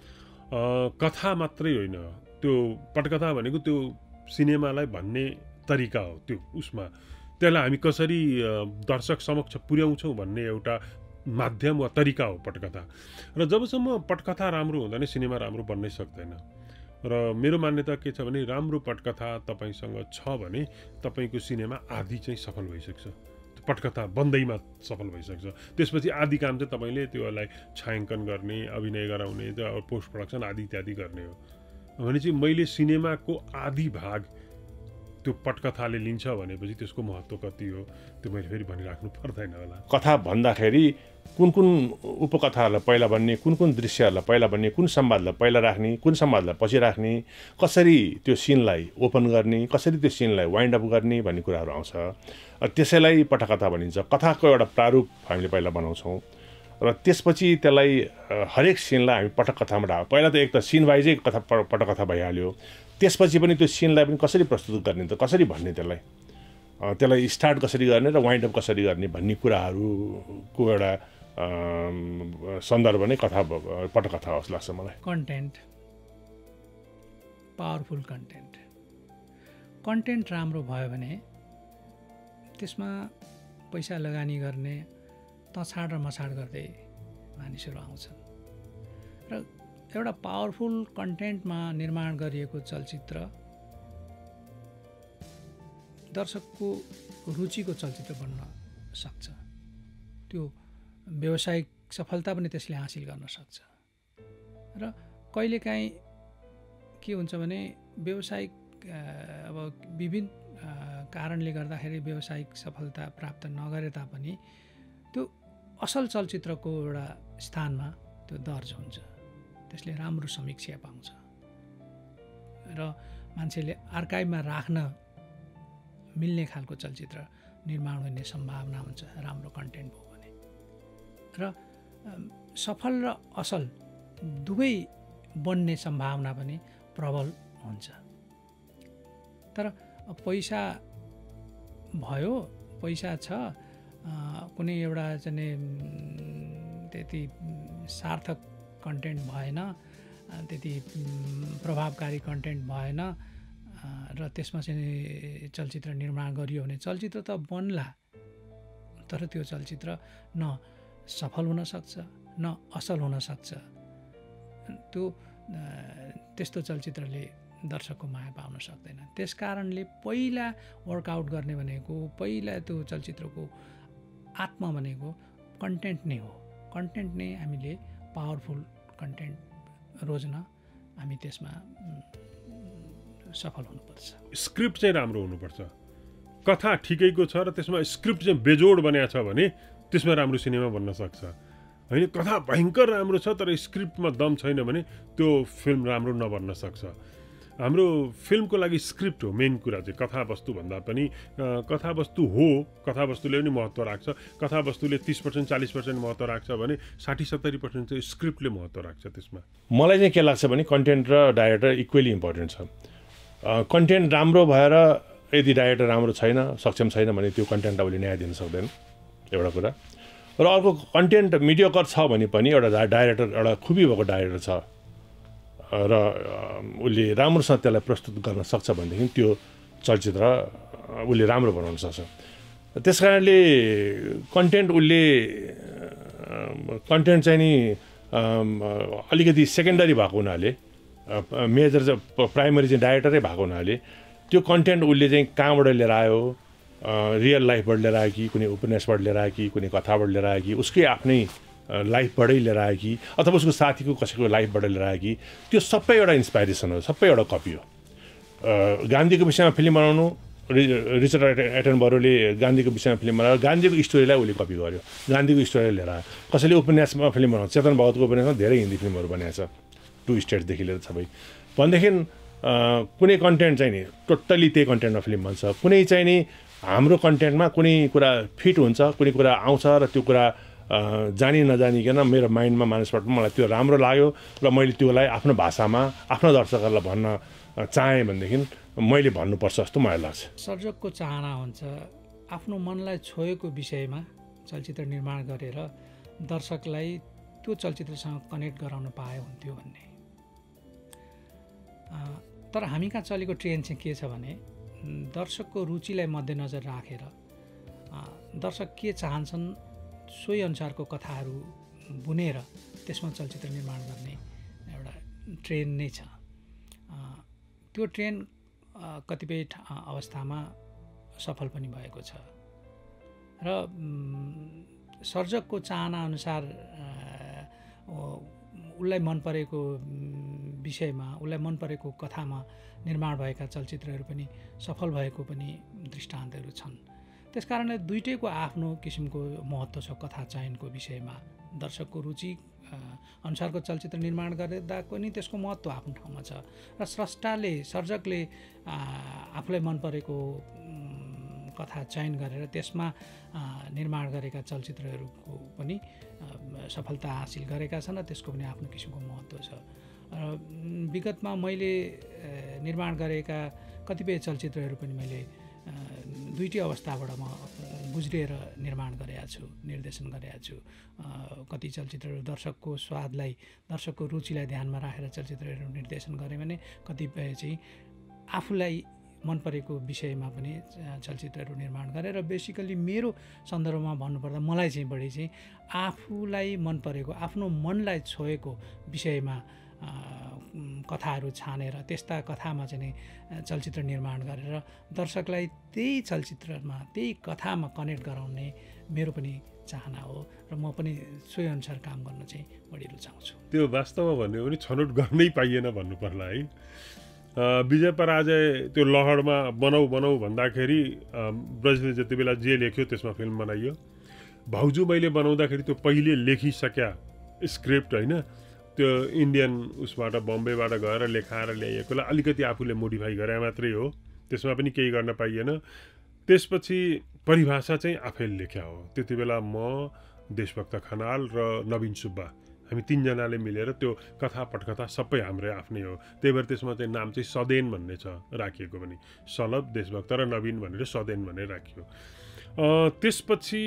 कथा मात्रै होइन, त्यो पटकथा भनेको त्यो सिनेमालाई भन्ने तरिका हो। त्यो उसमा त्यसलाई हामी कसरी दर्शक समक्ष पुर्याउँछौँ भन्ने एउटा माध्यम वा तरिका हो पटकथा। र जबसम्म पटकथा राम्रो हुँदैन सिनेमा राम्रो बन्नै सक्दैन। र मेरो मान्यता के छ भने राम्रो पटकथा तपाईँसँग छ भने तपाईँको सिनेमा आधी चाहिँ सफल भइसक्छ, पटकथा बन्दैमा सफल भइसक्छ। त्यसपछि आधी काम चाहिँ तपाईँले त्योलाई छायाङ्कन गर्ने, अभिनय गराउने, त्यो पोस्ट प्रडक्सन आदि इत्यादि गर्ने हो। भने चाहिँ मैले सिनेमाको आधी भाग त्यो पटकथाले लिन्छ भनेपछि त्यसको महत्त्व कति हो त्यो मैले फेरि भनिराख्नु पर्दैन होला। कथा भन्दाखेरि कुन कुन उपकथाहरूलाई पहिला भन्ने, कुन कुन दृश्यहरूलाई पहिला भन्ने, कुन संवादलाई पहिला राख्ने, कुन संवादलाई पछि राख्ने, कसरी त्यो सिनलाई ओपन गर्ने, कसरी त्यो सिनलाई वाइन्ड अप गर्ने भन्ने कुराहरू आउँछ। त्यसैलाई पटकथा भनिन्छ। कथाको एउटा प्रारूप हामीले पहिला बनाउँछौँ र त्यसपछि त्यसलाई हरेक सिनलाई हामी पटकथामा ढाल्छौँ। पहिला त एक त सिन वाइजै कथा पटकथा भइहाल्यो, त्यसपछि पनि त्यो सिनलाई पनि कसरी प्रस्तुत गर्ने त, कसरी भन्ने, त्यसलाई त्यसलाई स्टार्ट कसरी गर्ने र वाइन्ड अप कसरी गर्ने भन्ने कुराहरूको एउटा सन्दर्भ नै कथा पटकथा होस् लाग्छ मलाई। कन्टेन्ट, पावरफुल कन्टेन्ट कन्टेन्ट राम्रो भयो भने त्यसमा पैसा लगानी गर्ने तछाड र मछाड गर्दै मानिसहरू आउँछन्। र एउटा पावरफुल कन्टेन्टमा निर्माण गरिएको चलचित्र दर्शकको रुचिको चलचित्र बन्न सक्छ। त्यो व्यावसायिक सफलता पनि त्यसले हासिल गर्न सक्छ। र कहिलेकाहीँ के हुन्छ भने व्यावसायिक अब विभिन्न कारणले गर्दाखेरि व्यावसायिक सफलता प्राप्त नगरे तापनि त्यो असल चलचित्रको एउटा स्थानमा त्यो दर्ज हुन्छ, त्यसले राम्रो समीक्षा पाउँछ र मान्छेले आर्काइभमा राख्न मिल्ने खालको चलचित्र निर्माण हुने सम्भावना हुन्छ राम्रो कन्टेन्ट भयो भने। र सफल र असल दुवै बन्ने सम्भावना पनि प्रबल हुन्छ। तर पैसा भयो, पैसा छ, कुनै एउटा चाहिँ त्यति सार्थक कन्टेन्ट भएन, त्यति प्रभावकारी कन्टेन्ट भएन र त्यसमा चाहिँ चलचित्र निर्माण गरियो भने चलचित्र त बन्ला, तर त्यो चलचित्र न सफल हुन सक्छ न असल हुन सक्छ। त्यो त्यस्तो चलचित्रले दर्शकको माया पाउन सक्दैन। त्यस कारणले पहिला वर्कआउट गर्ने भनेको, पहिला त्यो चलचित्रको आत्मा भनेको कन्टेन्ट नै हो। कन्टेन्ट नै हामीले पावरफुल कन्टेन्ट रोज्न हामी त्यसमा सफल हुनुपर्छ। स्क्रिप्ट चाहिँ राम्रो हुनुपर्छ, कथा ठिकैको छ र त्यसमा स्क्रिप्ट चाहिँ बेजोड बनाएको छ भने त्यसमा राम्रो सिनेमा बन्न सक्छ। होइन, कथा भयङ्कर राम्रो छ तर स्क्रिप्टमा दम छैन भने त्यो फिल्म राम्रो नबन्न सक्छ। हाम्रो फिल्मको लागि स्क्रिप्ट हो मेन कुरा चाहिँ, कथावस्तु भन्दा पनि कथावस्तु हो, कथावस्तुले पनि महत्त्व राख्छ। कथावस्तुले तिस पर्सेन्ट चालिस पर्सेन्ट महत्त्व राख्छ भने साठी सत्तरी पर्सेन्ट चाहिँ स्क्रिप्टले महत्त्व राख्छ त्यसमा। मलाई चाहिँ के लाग्छ भने कन्टेन्ट र डाइरेक्टर इक्वेली इम्पोर्टेन्ट छ। कन्टेन्ट राम्रो भएर यदि डाइरेक्टर राम्रो छैन, सक्षम छैन भने त्यो कन्टेन्ट उसले न्याय दिन सक्दैन, एउटा कुरा। र अर्को कन्टेन्ट मिडियोकर छ भने पनि एउटा डाइरेक्टर एउटा खुबी भएको डाइरेक्टर छ र उसले राम्रोसँग त्यसलाई प्रस्तुत गर्न सक्छ भनेदेखि त्यो चलचित्र उसले राम्रो बनाउन सक्छ। त्यस कारणले कन्टेन्ट उसले कन्टेन्ट चाहिँ नि अलिकति सेकेन्डरी भएको हुनाले, मेजर चाहिँ प्राइमरी चाहिँ डाइरेक्टरै भएको हुनाले त्यो कन्टेन्ट उसले चाहिँ कहाँबाट लिएर आयो, रियल लाइफबाट लिएर आयो कि कुनै उपन्यासबाट लिएर आयो कि कुनै कथाबाट लिएर आयो कि उसकै आफ्नै लाइफबाटै लिएर आयो कि अथवा उसको साथीको कसैको लाइफबाट लिएर आयो कि त्यो सबै एउटा इन्सपाइरेसन हो, सबै एउटा कपी हो। गान्धीको विषयमा फिल्म बनाउनु, रिचर्ड एटनबरोले गान्धीको विषयमा फिल्म बनाएर गान्धीको स्टोरीलाई उसले कपी गर्यो, गान्धीको स्टोरीलाई लिएर आयो। कसैले उपन्यासमा फिल्म बनाउँछ, चेतन भगतको उपन्यासमा धेरै हिन्दी फिल्महरू बनाएको छ, टु स्टेट्सदेखि लिएर सबै। भनेदेखि कुनै कन्टेन्ट चाहिँ नि टोटल्ली त्यही कन्टेन्टमा फिल्म बन्छ, कुनै चाहिँ नि हाम्रो कन्टेन्टमा कुनै कुरा फिट हुन्छ, कुनै कुरा आउँछ र त्यो कुरा जानी नजानिकन मेरो माइन्डमा मानसबाट मलाई त्यो राम्रो लाग्यो र मैले त्योलाई आफ्नो भाषामा आफ्नो दर्शकहरूलाई भन्न चाहेँ भनेदेखि मैले भन्नुपर्छ जस्तो मलाई लाग्छ। सर्जकको चाहना हुन्छ आफ्नो मनलाई छोएको विषयमा चलचित्र निर्माण गरेर दर्शकलाई त्यो चलचित्रसँग कनेक्ट गराउन पाए हुन्थ्यो भन्ने। तर हामी कहाँ चलेको ट्रेन्ड चाहिँ के छ भने दर्शकको रुचिलाई मध्यनजर राखेर दर्शक के चाहन्छन् सोही अनुसारको कथाहरू बुनेर त्यसमा चलचित्र निर्माण गर्ने एउटा ट्रेन्ड नै छ। त्यो ट्रेन्ड कतिपय अवस्थामा सफल पनि भएको छ र सर्जकको चाहना अनुसार उसलाई मन परेको विषयमा, उसलाई मन परेको कथामा निर्माण भएका चलचित्रहरू पनि सफल भएको पनि दृष्टान्तहरू छन्। त्यसकारणले दुईटैको आफ्नो किसिमको महत्त्व छ। कथा चयनको विषयमा दर्शकको रुचि अनुसारको चलचित्र निर्माण गर्दा पनि त्यसको महत्त्व आफ्नो ठाउँमा छ र स्रष्टाले, सर्जकले आफूलाई मन परेको कथा चयन गरेर त्यसमा निर्माण गरेका चलचित्रहरूको पनि सफलता हासिल गरेका छन् र त्यसको पनि आफ्नो किसिमको महत्त्व छ। र विगतमा मैले निर्माण गरेका कतिपय चलचित्रहरू पनि मैले दुईटै अवस्थाबाट म गुज्रिएर निर्माण गरेका छु, निर्देशन गरेका छु। कति चलचित्रहरू दर्शकको स्वादलाई, दर्शकको रुचिलाई ध्यानमा राखेर चलचित्रहरू निर्देशन गरेँ भने कतिपय चाहिँ आफूलाई मन परेको विषयमा पनि चलचित्रहरू निर्माण गरेँ। र बेसिकली मेरो सन्दर्भमा भन्नुपर्दा मलाई चाहिँ बढी चाहिँ आफूलाई मन परेको, आफ्नो मनलाई छोएको विषयमा कथाहरू छानेर त्यस्ता कथामा चाहिँ चलचित्र निर्माण गरेर दर्शकलाई त्यही चलचित्रमा, त्यही कथामा कनेक्ट गराउने मेरो पनि चाहना हो र म पनि सोही अनुसार काम गर्न चाहिँ बढी रुचाउँछु। त्यो वास्तवमा भन्यो भने छनौट गर्नै पाइएन भन्नु पर्ला है। विजय पराजय त्यो लहरमा बनाऊ बनाऊ भन्दाखेरि ब्रजले जति बेला जे लेख्यो त्यसमा फिल्म बनाइयो। भाउजू मैले बनाउँदाखेरि त्यो पहिले लेखिसक्या स्क्रिप्ट होइन, त्यो इन्डियन उसबाट बम्बेबाट गएर लेखाएर ल्याइएकोलाई अलिकति आफूले मोडिफाई गरे मात्रै हो, त्यसमा पनि केही गर्न पाइएन। त्यसपछि परिभाषा चाहिँ आफैले लेख्या हो। त्यति बेला म, देशभक्त खनाल र नवीन सुब्बा हामी तिनजनाले मिलेर त्यो कथा पटकथा सबै हाम्रै आफ्नै हो। त्यही भएर त्यसमा चाहिँ नाम चाहिँ सदेन भन्ने छ राखिएको पनि, सलभ, देशभक्त र नवीन भनेर सदेन भनेर राखियो। त्यसपछि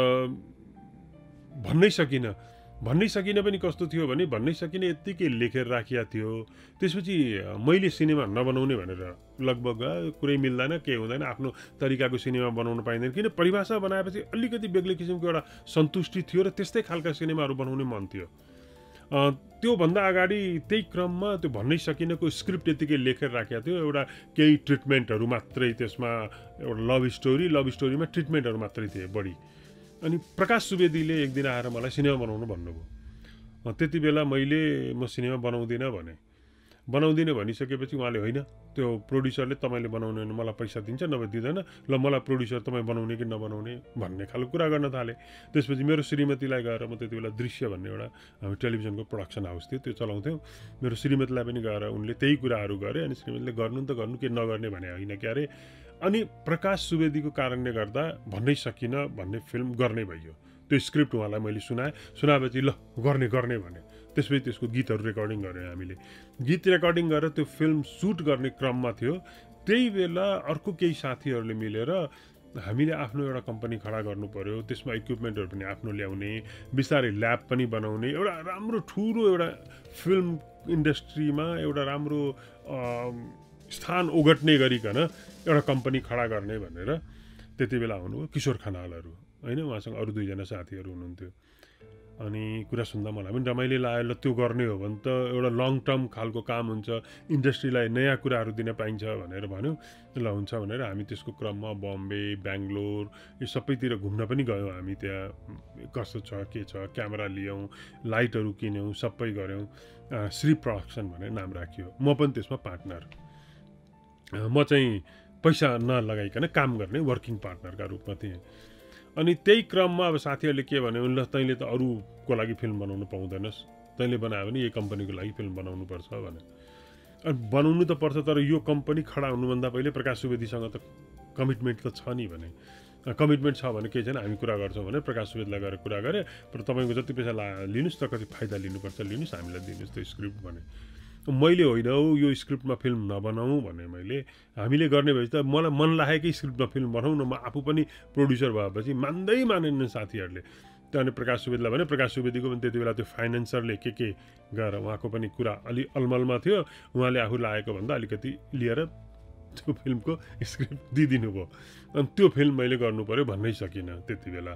भन्नै सकिनँ भन्नै सकिनँ पनि कस्तो थियो भने भन्नै सकिनँ यत्तिकै लेखेर राखिया थियो। त्यसपछि मैले सिनेमा नबनाउने भनेर लगभग कुरै मिल्दैन, केही हुँदैन, आफ्नो तरिकाको सिनेमा बनाउन पाइँदैन। किन परिभाषा बनाएपछि अलिकति बेग्लै किसिमको एउटा सन्तुष्टि थियो र त्यस्तै खालका सिनेमाहरू बनाउने मन थियो। त्योभन्दा अगाडि त्यही क्रममा त्यो भन्नै सकिनको स्क्रिप्ट यतिकै लेखेर राखेको थियो। एउटा केही ट्रिटमेन्टहरू मात्रै त्यसमा, एउटा लभ स्टोरी लभ स्टोरीमा ट्रिटमेन्टहरू मात्रै थिए बढी। अनि प्रकाश सुवेदीले एक दिन आएर मलाई सिनेमा बनाउनु भन्नुभयो। त्यति बेला मैले म सिनेमा बनाउँदिनँ भने। बनाउँदिनँ भनिसकेपछि उहाँले होइन, त्यो प्रोड्युसरले तपाईँले बनाउनु भने मलाई पैसा दिन्छ, नभए दिँदैन, ल मलाई प्रोड्युसर तपाईँ बनाउने कि नबनाउने भन्ने खालको कुरा गर्न थालेँ। त्यसपछि मेरो श्रीमतीलाई गएर म त्यति बेला दृश्य भन्ने एउटा हामी टेलिभिजनको प्रोडक्सन हाउस थियो त्यो चलाउँथ्यौँ। मेरो श्रीमतीलाई पनि गएर उनले त्यही कुराहरू गरे। अनि श्रीमतीले गर्नु त गर्नु, के नगर्ने भने होइन क्यारे। अनि प्रकाश सुवेदीको कारणले गर्दा भन्नै सकिनँ भन्ने फिल्म गर्ने भइयो। त्यो स्क्रिप्ट उहाँलाई मैले सुनाएँ। सुनाएपछि ल गर्ने गर्ने भने त्यसपछि त्यसको गीतहरू रेकर्डिङ गऱ्यौँ हामीले। गीत रेकर्डिङ गरेर त्यो फिल्म सुट गर्ने क्रममा थियो। त्यही बेला अर्को केही साथीहरूले मिलेर हामीले आफ्नो एउटा कम्पनी खडा गर्नु पर्यो। त्यसमा इक्विपमेन्टहरू पनि आफ्नो ल्याउने, बिस्तारै ल्याब पनि बनाउने, एउटा राम्रो ठुलो एउटा फिल्म इन्डस्ट्रीमा एउटा राम्रो स्थान ओगट्ने गरिकन एउटा कम्पनी खडा गर्ने भनेर त्यति बेला आउनुभयो किशोर खनालहरू होइन, उहाँसँग अरू दुईजना साथीहरू हुनुहुन्थ्यो। अनि कुरा सुन्दा मलाई पनि रमाइलो लाग्यो। ल त्यो गर्ने हो भने त एउटा लङ टर्म खालको काम हुन्छ, इन्डस्ट्रीलाई नयाँ कुराहरू दिन पाइन्छ भनेर भन्यो। ल हुन्छ भनेर हामी त्यसको क्रममा बम्बे, बेङ्गलोर यो सबैतिर घुम्न पनि गयौँ। हामी त्यहाँ कस्तो छ के छ, क्यामेरा लियौँ, लाइटहरू किन्यौँ, सबै गऱ्यौँ। श्री प्रोडक्सन भनेर नाम राखियो। म पनि त्यसमा पार्टनर, म चाहिँ पैसा नलगाइकन काम गर्ने वर्किङ पार्टनरका रूपमा थिएँ। अनि त्यही क्रममा अब साथीहरूले के भन्यो भने ल तैँले त अरूको लागि फिल्म बनाउनु पाउँदैनस्, तैँले बनायो भने यो कम्पनीको लागि फिल्म बनाउनुपर्छ भने। अनि बनाउनु त पर्छ, तर यो कम्पनी खडा हुनुभन्दा पहिले प्रकाश सुवेदीसँग त कमिटमेन्ट त छ नि भने। कमिटमेन्ट छ भने केही छैन, हामी कुरा गर्छौँ भने प्रकाश सुवेदीलाई गएर कुरा गरेँ। तर तपाईँको जति पैसा ला लिनुहोस् त, कति फाइदा लिनुपर्छ लिनुहोस्, हामीलाई दिनुहोस् त्यो स्क्रिप्ट भने। मैले होइन हौ यो स्क्रिप्टमा फिल्म नबनाऊँ भने मैले। हामीले गर्ने भएपछि त मलाई मन लागेकै स्क्रिप्टमा फिल्म बनाउँ न, म आफू पनि प्रोड्युसर भएपछि मान्दै मानेनन् साथीहरूले। त्यहाँदेखि प्रकाश सुवेदीलाई भने, प्रकाश सुवेदीको पनि त्यति बेला त्यो फाइनेन्सरले के के गएर उहाँको पनि कुरा अलि अलमलमा थियो। उहाँले आफू लागेको भन्दा अलिकति लिएर त्यो फिल्मको स्क्रिप्ट दिइदिनु भयो। अनि त्यो फिल्म मैले गर्नु पऱ्यो भन्नै सकिनँ त्यति बेला।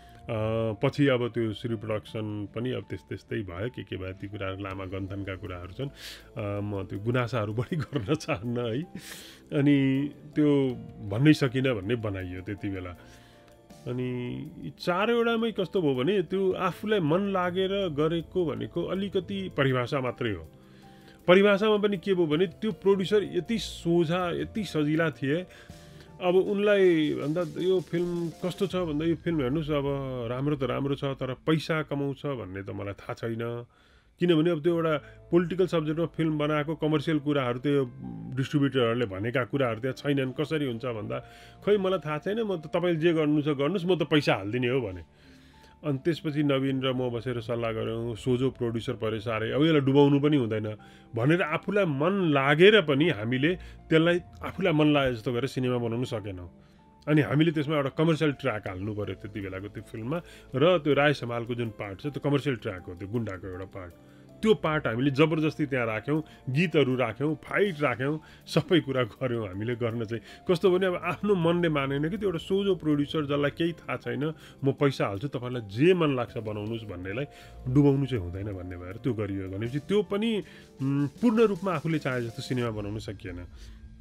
पछि अब त्यो श्री प्रोडक्सन पनि अब त्यस्तै त्यस्तै भयो, के के भयो ती कुराहरू लामा गन्थनका कुराहरू छन्। म त्यो गुनासाहरू बढी गर्न चाहन्न है। अनि त्यो भन्नै सकिनँ भन्ने बनाइयो त्यति बेला। अनि चारवटामै कस्तो भयो भने त्यो आफूलाई मन लागेर गरेको भनेको अलिकति परिभाषा मात्रै हो। परिभाषामा पनि के भयो भने त्यो प्रोड्युसर यति सोझा यति सजिला थिए। अब उनलाई भन्दा यो फिल्म कस्तो छ भन्दा यो फिल्म हेर्नुहोस् अब राम्रो त राम्रो छ, तर पैसा कमाउँछ भन्ने त मलाई थाहा छैन। किनभने अब त्यो एउटा पोलिटिकल सब्जेक्टमा फिल्म बनाएको कमर्सियल कुराहरू त्यो डिस्ट्रिब्युटरहरूले भनेका कुराहरू त्यहाँ छैनन्। कसरी हुन्छ भन्दा खै मलाई थाहा छैन, म त तपाईँले जे गर्नु छ गर्नुहोस्, म त पैसा हालिदिने हो भने। अनि त्यसपछि नवीन र म बसेर सल्लाह गऱ्यौँ। सोझो प्रोड्युसर परे साह्रै, अब यसलाई डुबाउनु पनि हुँदैन भनेर आफूलाई मन लागेर पनि हामीले त्यसलाई आफूलाई मन लागे जस्तो गरेर सिनेमा बनाउनु सकेनौँ। अनि हामीले त्यसमा एउटा कमर्सियल ट्र्याक हाल्नु पऱ्यो त्यति बेलाको त्यो फिल्ममा। र त्यो राय समालको जुन पार्ट छ त्यो कमर्सियल ट्र्याक हो, त्यो गुन्डाको एउटा पार्ट। त्यो पार्ट हामीले जबरजस्ती त्यहाँ राख्यौँ, गीतहरू राख्यौँ, फाइट राख्यौँ, सबै कुरा गऱ्यौँ हामीले। गर्न चाहिँ कस्तो भने अब आफ्नो मनले मानेन कि त्यो एउटा सोझो प्रोड्युसर जसलाई केही थाहा छैन, म पैसा हाल्छु तपाईँलाई जे मन लाग्छ बनाउनुहोस् भन्नेलाई डुबाउनु चाहिँ हुँदैन भन्ने भएर त्यो गरियो। भनेपछि त्यो पनि पूर्ण रूपमा आफूले चाहे जस्तो सिनेमा बनाउनु सकिएन।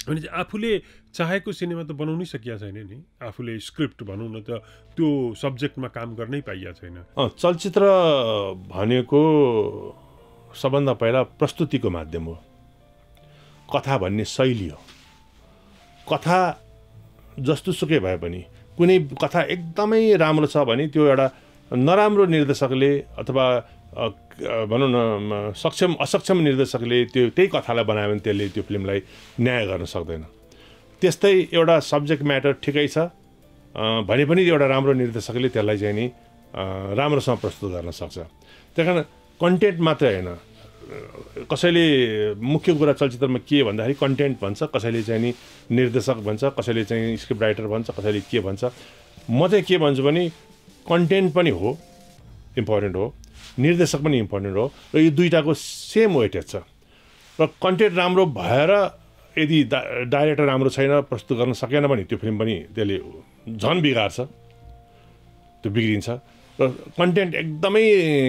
भने चाहिँ आफूले चाहेको सिनेमा त बनाउनै सकिया छैन नि, आफूले स्क्रिप्ट भनौँ न त त्यो सब्जेक्टमा काम गर्नै पाइया छैन। चलचित्र भनेको सबभन्दा पहिला प्रस्तुतिको माध्यम हो, कथा भन्ने शैली हो। कथा जस्तोसुकै भए पनि कुनै कथा एकदमै राम्रो छ भने त्यो एउटा नराम्रो निर्देशकले अथवा भनौँ न सक्षम असक्षम निर्देशकले त्यो त्यही कथालाई बनायो भने त्यसले त्यो फिल्मलाई न्याय गर्न सक्दैन। त्यस्तै एउटा सब्जेक्ट म्याटर ठिकै छ भने पनि एउटा राम्रो निर्देशकले त्यसलाई चाहिँ नि राम्रोसँग प्रस्तुत गर्न सक्छ। त्यही कारण कन्टेन्ट मात्रै होइन, कसैले मुख्य कुरा चलचित्रमा के भन्दाखेरि कन्टेन्ट भन्छ, कसैले चाहिँ नि निर्देशक भन्छ, कसैले चाहिँ स्क्रिप्ट राइटर भन्छ, कसैले के भन्छ। म चाहिँ के भन्छु भने कन्टेन्ट पनि हो इम्पोर्टेन्ट हो, निर्देशक पनि इम्पोर्टेन्ट हो, र यो दुईटाको सेम वेटेज छ। र कन्टेन्ट राम्रो भएर यदि डा डाइरेक्टर राम्रो छैन, प्रस्तुत गर्न सकेन भने त्यो फिल्म पनि त्यसले झन् बिगार्छ, त्यो बिग्रिन्छ। र कन्टेन्ट एकदमै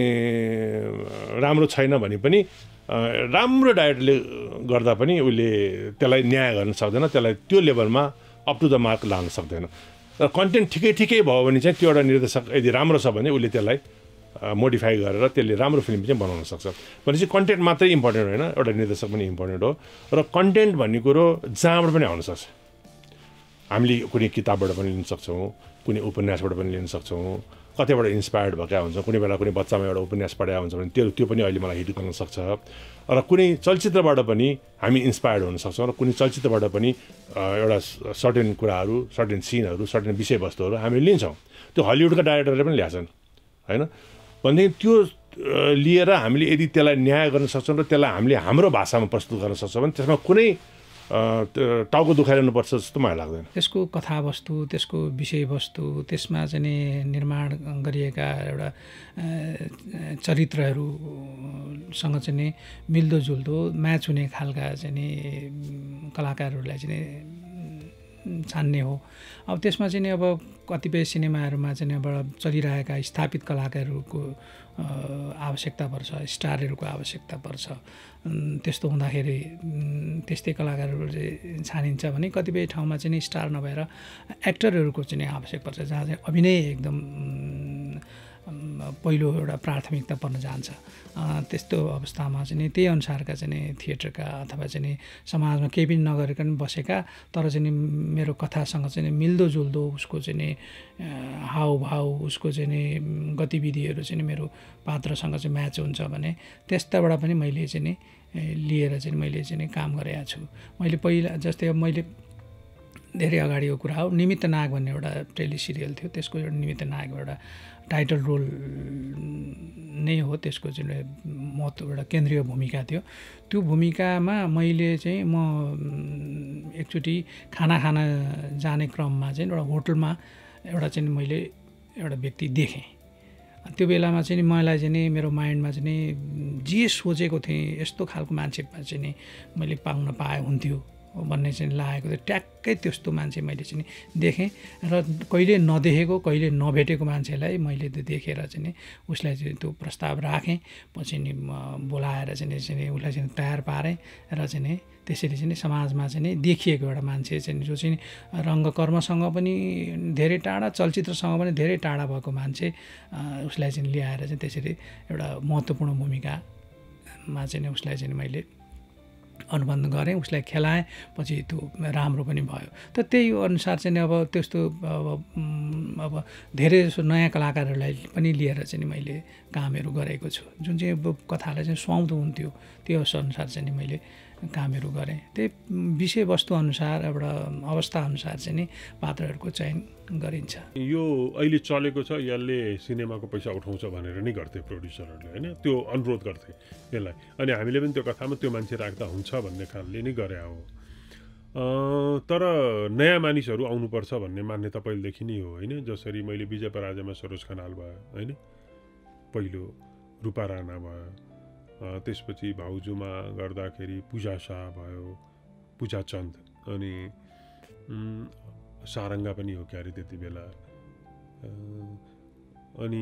राम्रो छैन भने पनि राम्रो डाइरेक्टरले गर्दा पनि उसले त्यसलाई न्याय गर्न सक्दैन, त्यसलाई त्यो लेभलमा अप टु द मार्क लान सक्दैन। र कन्टेन्ट ठिकै ठिकै भयो भने चाहिँ त्यो एउटा निर्देशक यदि राम्रो छ भने उसले त्यसलाई मोडिफाई गरेर त्यसले राम्रो फिल्म चाहिँ बनाउन सक्छ। भनेपछि कन्टेन्ट मात्रै इम्पोर्टेन्ट होइन, एउटा निर्देशक पनि इम्पोर्टेन्ट हो। र कन्टेन्ट भन्ने कुरो जहाँबाट पनि आउन सक्छ। हामीले कुनै किताबबाट पनि लिन सक्छौँ, कुनै उपन्यासबाट पनि लिन सक्छौँ, कतैबाट इन्सपायर्ड भएका हुन्छ, कुनै बेला कुनै बच्चामा एउटा उपन्यास पढाएको हुन्छ भने त्यो त्यो पनि अहिले मलाई हिट गर्न सक्छ। र कुनै चलचित्रबाट पनि हामी इन्सपायर्ड हुन सक्छौँ, र कुनै चलचित्रबाट पनि एउटा सर्टेन कुराहरू, सर्टेन सिनहरू, सर्टेन विषयवस्तुहरू हामीले लिन्छौँ। त्यो हलिउडका डाइरेक्टरले पनि ल्याछन् होइन। भनेदेखि त्यो लिएर हामीले यदि त्यसलाई न्याय गर्न सक्छौँ र त्यसलाई हामीले हाम्रो भाषामा प्रस्तुत गर्न सक्छौँ भने त्यसमा कुनै टाउको दुखाइरहनुपर्छ जस्तो मलाई लाग्दैन। त्यसको कथावस्तु, त्यसको विषयवस्तु, त्यसमा चाहिँ निर्माण गरिएका एउटा चरित्रहरूसँग चाहिँ मिल्दोजुल्दो म्याच हुने खालका चाहिँ कलाकारहरूलाई चाहिँ छान्ने हो। अब त्यसमा चाहिँ अब कतिपय सिनेमाहरूमा चाहिँ अब चलिरहेका स्थापित कलाकारहरूको आवश्यकता पर्छ, स्टारहरूको आवश्यकता पर्छ। त्यस्तो हुँदाखेरि त्यस्तै कलाकारहरू चाहिँ छानिन्छ भने कतिपय ठाउँमा चाहिँ स्टार नभएर एक्टरहरूको चाहिँ आवश्यक पर्छ, जहाँ चाहिँ अभिनय एकदम पहिलो एउटा प्राथमिकता पर्न जान्छ। त्यस्तो अवस्थामा चाहिँ त्यही अनुसारका चाहिँ थिएटरका अथवा चाहिँ समाजमा केही पनि नगरिकन बसेका तर चाहिँ मेरो कथासँग चाहिँ मिल्दोजुल्दो उसको चाहिँ हावभाव, उसको चाहिँ गतिविधिहरू चाहिँ मेरो पात्रसँग चाहिँ म्याच हुन्छ भने त्यस्ताबाट पनि मैले चाहिँ लिएर चाहिँ मैले चाहिँ काम गरेको छु। मैले पहिला जस्तै अब मैले धेरै अगाडिको कुरा हो, निमित्त नायक भन्ने एउटा टेलिसिरियल थियो, त्यसको एउटा निमित्त नायक एउटा टाइटल रोल नै हो, त्यसको चाहिँ महत्त्व एउटा केन्द्रीय भूमिका थियो। त्यो भूमिकामा मैले चाहिँ म एकचोटि खाना खान जाने क्रममा चाहिँ एउटा होटलमा एउटा चाहिँ मैले एउटा व्यक्ति देखेँ। त्यो बेलामा चाहिँ मलाई चाहिँ मेरो माइन्डमा चाहिँ जे सोचेको थिएँ यस्तो खालको मान्छेमा चाहिँ मैले पाउन पाए हुन्थ्यो भन्ने चाहिँ लागेको थियो। ट्याक्कै त्यस्तो मान्छे मैले चाहिँ देखेँ र कहिले नदेखेको कहिले नभेटेको मान्छेलाई मैले त्यो देखेर चाहिँ उसलाई चाहिँ त्यो प्रस्ताव राखेँ। पछि नि बोलाएर चाहिँ चाहिँ उसलाई चाहिँ तयार पारेँ र चाहिँ त्यसरी चाहिँ समाजमा चाहिँ देखिएको एउटा मान्छे चाहिँ जो चाहिँ रङ्गकर्मसँग पनि धेरै टाढा, चलचित्रसँग पनि धेरै टाढा भएको मान्छे, उसलाई चाहिँ ल्याएर चाहिँ त्यसरी एउटा महत्त्वपूर्ण भूमिकामा चाहिँ उसलाई चाहिँ मैले अनुबन्ध गरेँ, उसलाई खेलाएँ। पछि त्यो राम्रो पनि भयो। त त्यही अनुसार चाहिँ अब त्यस्तो अब अब धेरै जसो नयाँ कलाकारहरूलाई पनि लिएर चाहिँ मैले कामहरू गरेको छु, जुन चाहिँ अब कथालाई चाहिँ सुहाउँदो हुन्थ्यो त्यो अनुसार चाहिँ मैले कामहरू गरेँ। त्यही विषयवस्तु अनुसार एउटा अवस्था अनुसार चाहिँ नि पात्रहरूको चयन गरिन्छ। यो अहिले चलेको छ, यसले सिनेमाको पैसा उठाउँछ भनेर नै गर्थे प्रड्युसरहरूले होइन, त्यो अनुरोध गर्थे यसलाई। अनि हामीले पनि त्यो कथामा त्यो मान्छे राख्दा हुन्छ भन्ने खालले नै गरे हो। तर नयाँ मानिसहरू आउनुपर्छ भन्ने मान्यता पहिलेदेखि नै हो होइन। जसरी मैले विजय पराजयमा सरोज खनाल भयो होइन, पहिलो रूपा राणा भयो, त्यसपछि भाउजूमा गर्दाखेरि पूजा शाह भयो, पूजा चन्द, अनि सारङ्गा पनि हो क्यारे त्यति बेला। अनि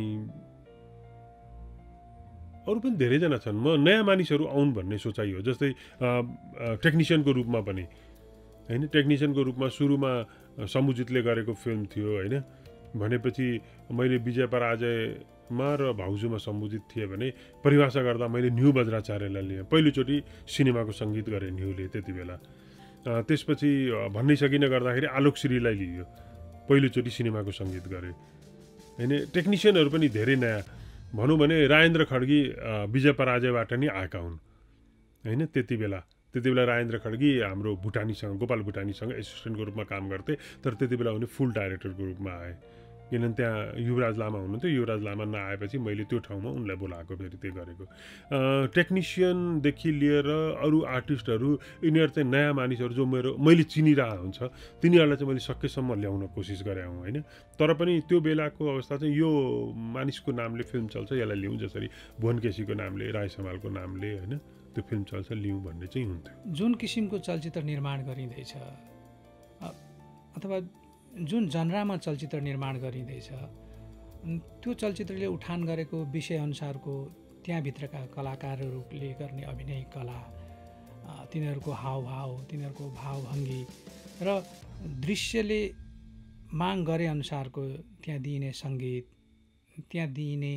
अरू पनि धेरैजना छन्। म नयाँ मानिसहरू आउन् भन्ने सोचाइ हो। जस्तै टेक्निसियनको रूपमा पनि होइन। टेक्निसियनको रूपमा सुरुमा समुजितले गरेको फिल्म थियो होइन। भनेपछि मैले विजय पराजयमा र भाउजूमा समुजित थिएँ भने परिभाषा गर्दा मैले न्यु बज्राचार्यलाई लिएँ। पहिलोचोटि सिनेमाको सङ्गीत गरेँ न्युले त्यति बेला। त्यसपछि भन्नै सकिन गर्दाखेरि आलोकश्रीलाई लियो, पहिलोचोटि सिनेमाको सङ्गीत गरेँ होइन। टेक्निसियनहरू पनि धेरै नयाँ भनौँ भने राजेन्द्र खड्गी विजय पराजयबाट नै आएका हुन् होइन। त्यति बेला त्यति बेला राजेन्द्र खड्गी हाम्रो भुटानीसँग गोपाल भुटानीसँग एसिस्टेन्टको रूपमा काम गर्थे, तर त्यति बेला उनी फुल डाइरेक्टरको रूपमा आए। किनभने त्यहाँ युवराज लामा हुनुहुन्थ्यो, युवराज लामा नआएपछि मैले त्यो ठाउँमा उनलाई बोलाएको, फेरि त्यो गरेको। टेक्निसियनदेखि लिएर अरू आर्टिस्टहरू यिनीहरू चाहिँ नयाँ मानिसहरू जो मेरो मैले चिनिरहेको हुन्छ तिनीहरूलाई चाहिँ मैले सकेसम्म ल्याउन कोसिस गरेँ हुँ होइन। तर पनि त्यो बेलाको अवस्था चाहिँ यो मानिसको नामले फिल्म चल्छ यसलाई लिउँ, जसरी भुवन केसीको नामले, राय समालको नामले होइन त्यो फिल्म चल्छ लिउँ भन्ने चाहिँ हुन्थ्यो। जुन किसिमको चलचित्र निर्माण गरिँदैछ अथवा जुन जनरामा चलचित्र निर्माण गरिँदैछ त्यो चलचित्रले उठान गरेको विषयअनुसारको त्यहाँभित्रका कलाकारहरूले गर्ने अभिनय कला, तिनीहरूको हावभाव, तिनीहरूको भावभङ्गी र दृश्यले माग गरे अनुसारको त्यहाँ दिइने सङ्गीत, त्यहाँ दिइने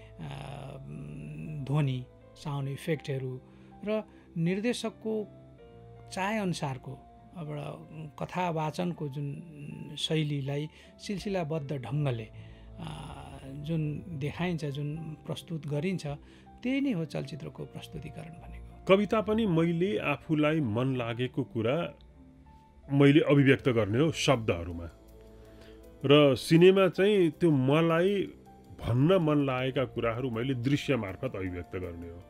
ध्वनि साउन्ड इफेक्टहरू र निर्देशकको चाहेअनुसारको अब कथा वाचनको जुन शैलीलाई सिलसिलाबद्ध ढङ्गले जुन देखाइन्छ, जुन प्रस्तुत गरिन्छ, त्यही नै हो चलचित्रको प्रस्तुतिकरण भनेको। कविता पनि मैले आफूलाई मन लागेको कुरा मैले अभिव्यक्त गर्ने हो शब्दहरूमा, र सिनेमा चाहिँ त्यो मलाई भन्न मन लागेका कुराहरू मैले दृश्य मार्फत अभिव्यक्त गर्ने हो।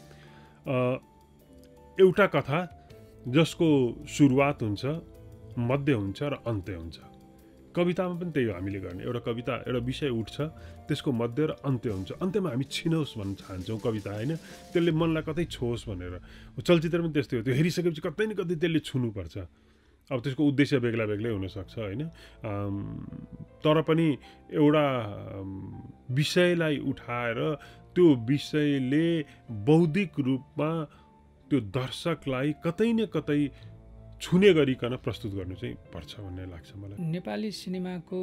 एउटा कथा जसको सुरुवात हुन्छ, मध्य हुन्छ र अन्त्य हुन्छ। कवितामा पनि त्यही हो हामीले गर्ने। एउटा कविता एउटा विषय उठ्छ, त्यसको मध्य र अन्त्य हुन्छ। अन्त्यमा हामी छिनोस् भन्न चाहन्छौँ कविता होइन, त्यसले मनलाई कतै छोस् भनेर। चलचित्र पनि त्यस्तै हो, त्यो हेरिसकेपछि कतै न कतै त्यसले छुनुपर्छ। अब त्यसको उद्देश्य बेग्ला बेग्लै हुनसक्छ होइन। तर पनि एउटा विषयलाई उठाएर त्यो विषयले बौद्धिक रूपमा त्यो दर्शकलाई कतै न कतै छुने गरिकन प्रस्तुत गर्नु चाहिँ पर्छ भन्ने लाग्छ मलाई। नेपाली सिनेमाको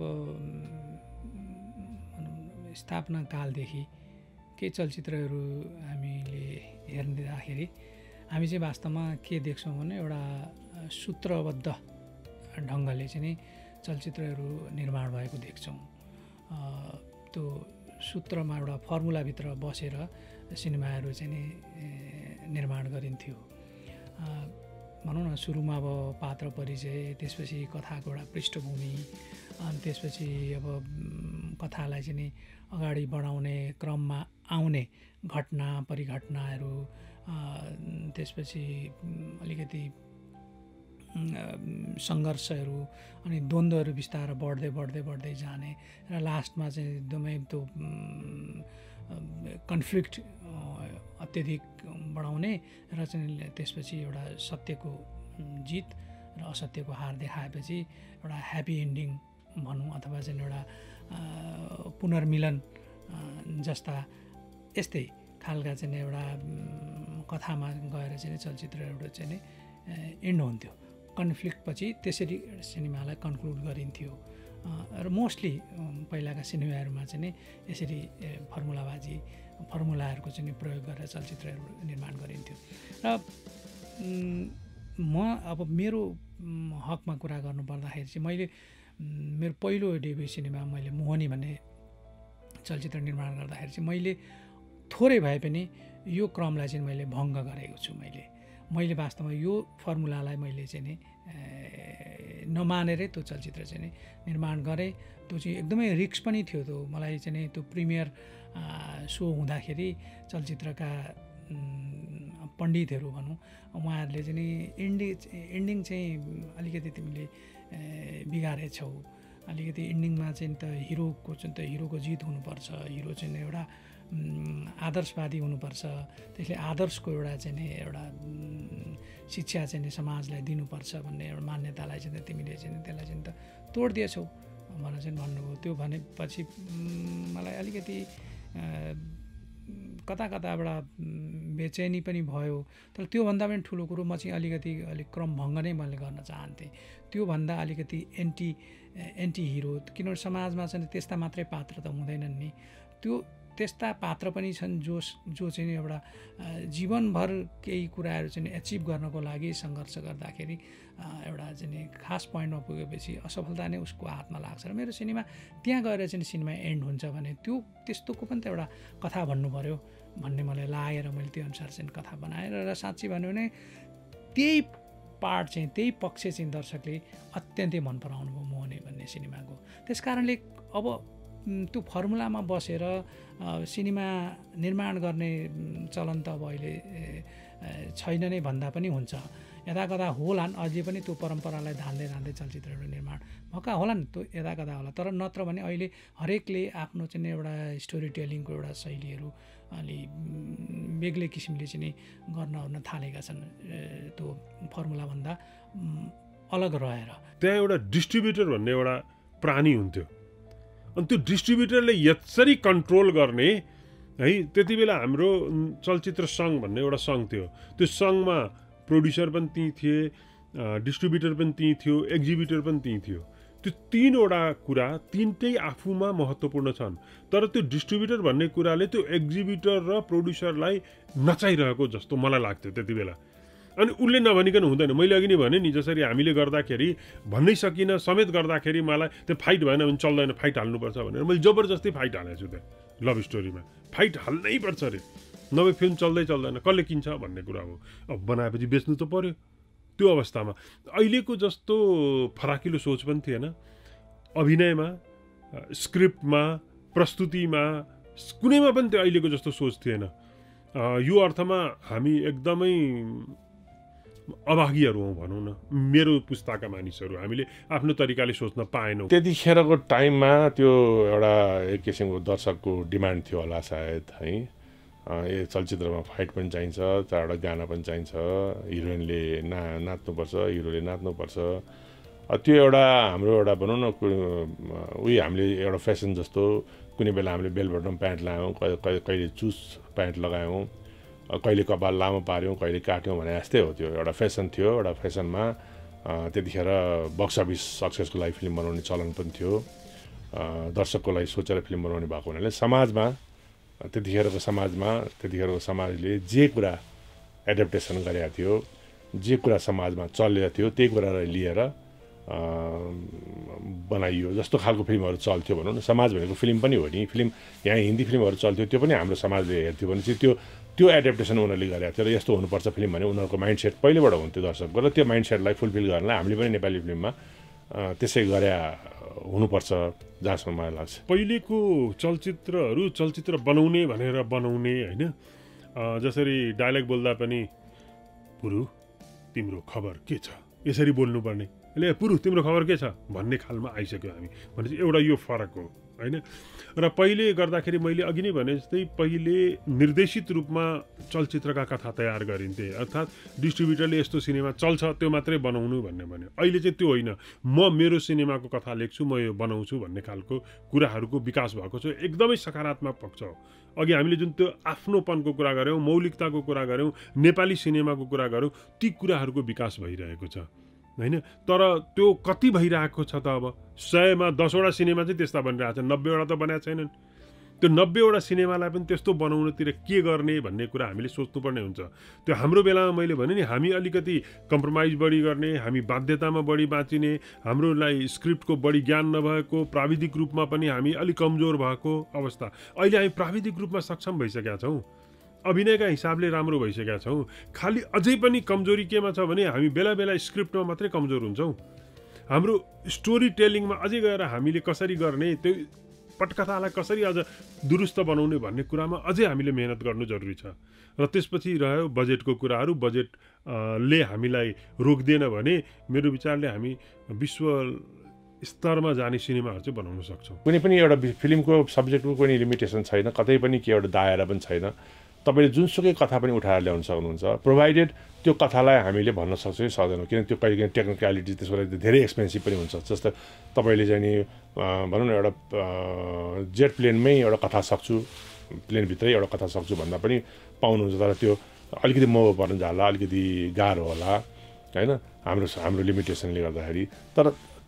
स्थापना कालदेखि केही चलचित्रहरू हामीले हेर्दाखेरि हामी चाहिँ वास्तवमा के देख्छौँ भने एउटा सूत्रबद्ध ढङ्गले चाहिँ नि चलचित्रहरू निर्माण भएको देख्छौँ। त्यो सूत्रमा एउटा फर्मुलाभित्र बसेर सिनेमाहरू चाहिँ नि निर्माण गरिन्थ्यो। भनौँ न सुरुमा अब पात्र परिचय, त्यसपछि कथाको एउटा पृष्ठभूमि, अनि त्यसपछि अब कथालाई चाहिँ नि अगाडि बढाउने क्रममा आउने घटना परिघटनाहरू, त्यसपछि अलिकति सङ्घर्षहरू अनि द्वन्द्वहरू बिस्तारै बढ्दै बढ्दै बढ्दै जाने र लास्टमा चाहिँ एकदमै त्यो कन्फ्लिक्ट अत्यधिक बढाउने र चाहिँ त्यसपछि एउटा सत्यको जित र असत्यको हार देखाएपछि एउटा ह्याप्पी एन्डिङ भनौँ अथवा चाहिँ एउटा पुनर्मिलन जस्ता यस्तै खालका चाहिँ एउटा कथामा गएर चाहिँ चलचित्र एउटा चाहिँ एन्ड हुन्थ्यो। कन्फ्लिक्ट पछि त्यसरी सिनेमालाई कन्क्लुड गरिन्थ्यो र मोस्टली पहिलाका सिनेमाहरूमा चाहिँ नि यसरी फर्मुलाबाजी फर्मुलाहरूको चाहिँ प्रयोग गरेर चलचित्रहरू निर्माण गरिन्थ्यो। र म अब मेरो हकमा कुरा गर्नुपर्दाखेरि चाहिँ मैले मेरो पहिलो डेब्यू सिनेमा मैले मोहनी भन्ने चलचित्र निर्माण गर्दाखेरि चाहिँ मैले थोरै भए पनि यो क्रमलाई चाहिँ मैले भङ्ग गरेको छु। मैले मैले वास्तवमा यो फर्मुलालाई मैले चाहिँ नि नमानेरै त्यो चलचित्र चाहिँ नि निर्माण गरेँ। त्यो चाहिँ एकदमै रिस्क पनि थियो। त्यो मलाई चाहिँ नि त्यो प्रिमियर सो हुँदाखेरि चलचित्रका पण्डितहरू भनौँ उहाँहरूले चाहिँ नि एन्डिङ एन्डिङ चाहिँ अलिकति तिमीले बिगारेछौ, अलिकति एन्डिङमा चाहिँ त हिरोको चाहिँ त हिरोको जित हुनुपर्छ, हिरो चाहिँ एउटा आदर्शवादी हुनुपर्छ, त्यसले आदर्शको एउटा चाहिँ नि एउटा शिक्षा चाहिँ नि समाजलाई दिनुपर्छ भन्ने एउटा मान्यतालाई चाहिँ तिमीले चाहिँ त्यसलाई चाहिँ त तोडिदिएछौ भनेर चाहिँ भन्नुभयो। त्यो भनेपछि मलाई अलिकति कता कताबाट बेचैनी पनि भयो। तर त्योभन्दा पनि ठुलो कुरो म चाहिँ अलिकति अलिक क्रमभङ्ग नै मैले गर्न चाहन्थेँ। त्योभन्दा अलिकति एन्टी एन्टी हिरो, किनभने समाजमा चाहिँ त्यस्ता मात्रै पात्र त हुँदैनन् नि, त्यो त्यस्ता पात्र पनि छन् जो जो चाहिँ एउटा जीवनभर केही कुराहरू चाहिँ एचिभ गर्नको लागि सङ्घर्ष गर्दाखेरि एउटा चाहिँ खास पोइन्टमा पुगेपछि असफलता नै उसको हातमा लाग्छ। र मेरो सिनेमा त्यहाँ गएर चाहिँ सिनेमा एन्ड हुन्छ भने त्यो त्यस्तोको पनि त एउटा कथा भन्नु पऱ्यो भन्ने मलाई लागेर मैले त्यो अनुसार चाहिँ कथा बनाएर, र साँच्चै भन्यो भने त्यही पार्ट चाहिँ त्यही पक्ष चाहिँ दर्शकले अत्यन्तै मन पराउनु भयो मोहने भन्ने सिनेमाको। त्यस कारणले अब त्यो फर्मुलामा बसेर सिनेमा निर्माण गर्ने चलन त अब अहिले छैन नै भन्दा पनि हुन्छ। यता कता होलान्, अझै पनि त्यो परम्परालाई धान्दै धान्दै चलचित्रहरू निर्माण भएका होलान्, त्यो यता कता होला। तर नत्र भने अहिले हरेकले आफ्नो चाहिँ एउटा स्टोरी टेलिङको एउटा शैलीहरू अलि बेग्लै किसिमले चाहिँ गर्न ओर्न थालेका छन्, त्यो फर्मुलाभन्दा अलग रहेर। त्यहाँ एउटा डिस्ट्रिब्युटर भन्ने एउटा प्राणी हुन्थ्यो, अनि त्यो डिस्ट्रिब्युटरले यसरी कन्ट्रोल गर्ने है। त्यति बेला हाम्रो चलचित्र सङ्घ भन्ने एउटा सङ्घ थियो, त्यो सङ्घमा प्रोड्युसर पनि त्यहीँ थिए, डिस्ट्रिब्युटर पनि त्यहीँ थियो, एक्जिबिटर पनि त्यहीँ थियो। त्यो तिनवटा कुरा तिनटै आफूमा महत्त्वपूर्ण छन्, तर त्यो डिस्ट्रिब्युटर भन्ने कुराले त्यो एक्जिबिटर र प्रोड्युसरलाई नचाइरहेको जस्तो मलाई लाग्थ्यो त्यति बेला। अनि उसले नभनिकन हुँदैन। मैले अघि नै भने नि, जसरी हामीले गर्दाखेरि भन्नै सकिनँ समेत गर्दाखेरि मलाई त्यो फाइट भएन भने चल्दैन, फाइट हाल्नुपर्छ भनेर मैले जबरजस्ती फाइट हालेको छु। त्यहाँ लभ स्टोरीमा फाइट हाल्नै पर्छ अरे, नभए फिल्म चल्दै चल्दैन, कसले किन्छ भन्ने कुरा हो। अब बनाएपछि बेच्नु त पर्यो। त्यो अवस्थामा अहिलेको जस्तो फराकिलो सोच पनि थिएन। अभिनयमा, स्क्रिप्टमा, प्रस्तुतिमा, कुनैमा पनि त्यो अहिलेको जस्तो सोच थिएन। यो अर्थमा हामी एकदमै अभागीहरू हौँ भनौँ न, मेरो पुस्ताका मानिसहरू। हामीले आफ्नो तरिकाले सोच्न पाएनौँ। त्यतिखेरको टाइममा त्यो एउटा एक किसिमको दर्शकको डिमान्ड थियो होला सायद है। यो चलचित्रमा फाइट पनि चाहिन्छ, चारवटा गाना पनि चाहिन्छ, हिरोइनले ना नाच्नुपर्छ, हिरोले नाच्नुपर्छ। त्यो एउटा हाम्रो एउटा भनौँ न उही हामीले एउटा फेसन जस्तो कुनै बेला हामीले बेल बटन प्यान्ट लगायौँ, कहिले कहिले चुस प्यान्ट लगायौँ, कहिले कपाल लामो पार्यौँ, कहिले काट्यौँ भने जस्तै हो। त्यो एउटा फेसन थियो। एउटा फेसनमा त्यतिखेर बक्स अफिस सक्सेसको लागि फिल्म बनाउने चलन पनि थियो, दर्शकको लागि सोचेर फिल्म बनाउने भएको हुनाले समाजमा त्यतिखेरको समाजमा त्यतिखेरको समाजले जे कुरा एडप्टेसन गरेका थियो, जे कुरा समाजमा चलेको थियो त्यही कुरालाई लिएर बनाइयो। जस्तो खालको फिल्महरू चल्थ्यो भनौँ न, समाज भनेको फिल्म पनि हो नि। फिल्म यहाँ हिन्दी फिल्महरू चल्थ्यो, त्यो पनि हाम्रो समाजले हेर्थ्यो भने चाहिँ त्यो त्यो एडप्टेसन उनीहरूले गरेको थियो। र यस्तो हुनुपर्छ फिल्म भने उनीहरूको माइन्डसेट पहिलेबाट हुन्थ्यो दर्शकको, र त्यो माइन्डसेटलाई फुलफिल गर्नलाई हामीले पनि नेपाली फिल्ममा त्यसै गरे हुनुपर्छ जहाँसम्म मलाई लाग्छ। पहिलेको चलचित्रहरू चलचित्र बनाउने भनेर बनाउने होइन, जसरी डायलग बोल्दा पनि पुरु तिम्रो खबर के छ यसरी बोल्नुपर्ने, ले पुरु तिम्रो खबर के छ भन्ने खालमा आइसक्यो हामी भनेपछि एउटा यो फरक हो होइन। र पहिले गर्दाखेरि मैले अघि नै भने जस्तै पहिले निर्देशित रूपमा चलचित्रका कथा तयार गरिन्थे, अर्थात् डिस्ट्रिब्युटरले यस्तो सिनेमा चल्छ त्यो मात्रै बनाउनु भन्ने भन्यो। अहिले चाहिँ त्यो होइन, म मेरो सिनेमाको कथा लेख्छु, म यो बनाउँछु भन्ने खालको कुराहरूको विकास भएको छ। एकदमै सकारात्मक पक्ष हो। अघि हामीले जुन त्यो आफ्नोपनको कुरा गऱ्यौँ, मौलिकताको कुरा गऱ्यौँ, नेपाली सिनेमाको कुरा गऱ्यौँ, ती कुराहरूको विकास भइरहेको छ होइन। तर त्यो कति भइरहेको छ त? अब सयमा दसवटा सिनेमा चाहिँ त्यस्ता बनिरहेको छ, नब्बेवटा त बनाएको छैनन्। त्यो नब्बेवटा सिनेमालाई पनि त्यस्तो बनाउनतिर के गर्ने भन्ने कुरा हामीले सोच्नुपर्ने हुन्छ। त्यो हाम्रो बेलामा मैले भने नि, हामी अलिकति कम्प्रोमाइज बढी गर्ने, हामी बाध्यतामा बढी बाँचिने, हाम्रोलाई स्क्रिप्टको बढी ज्ञान नभएको, प्राविधिक रूपमा पनि हामी अलिक कमजोर भएको अवस्था। अहिले हामी प्राविधिक रूपमा सक्षम भइसकेका छौँ, अभिनयका हिसाबले राम्रो भइसकेका छौँ। खालि अझै पनि कमजोरी केमा छ भने हामी बेला बेला स्क्रिप्टमा मात्रै कमजोर हुन्छौँ। हाम्रो स्टोरी टेलिङमा अझै गएर हामीले कसरी गर्ने, त्यो पटकथालाई कसरी अझ दुरुस्त बनाउने भन्ने कुरामा अझै हामीले मेहनत गर्नु जरुरी छ। र त्यसपछि रह्यो बजेटको कुराहरू। बजेटले हामीलाई रोक्दिएन भने मेरो विचारले हामी विश्व स्तरमा जाने सिनेमाहरू चाहिँ बनाउन सक्छौँ। कुनै पनि एउटा फिल्मको सब्जेक्टको कुनै लिमिटेसन छैन, कतै पनि के एउटा दायरा पनि छैन। तपाईँले जुनसुकै कथा पनि उठाएर ल्याउन सक्नुहुन्छ, प्रोभाइडेड त्यो कथालाई हामीले भन्न सक्छौँ सक्दैनौँ। किन त्यो कहिले काहीँ टेक्निकलिटी त्यसको लागि धेरै एक्सपेन्सिभ पनि हुन्छ। जस्तो तपाईँले चाहिँ नि भनौँ न एउटा जेट प्लेनमै एउटा कथा सक्छु प्लेनभित्रै एउटा कथा सक्छु भन्दा पनि पाउनुहुन्छ, तर त्यो अलिकति महँगो पर्न जाला, अलिकति गाह्रो होला होइन हाम्रो हाम्रो लिमिटेसनले गर्दाखेरि। तर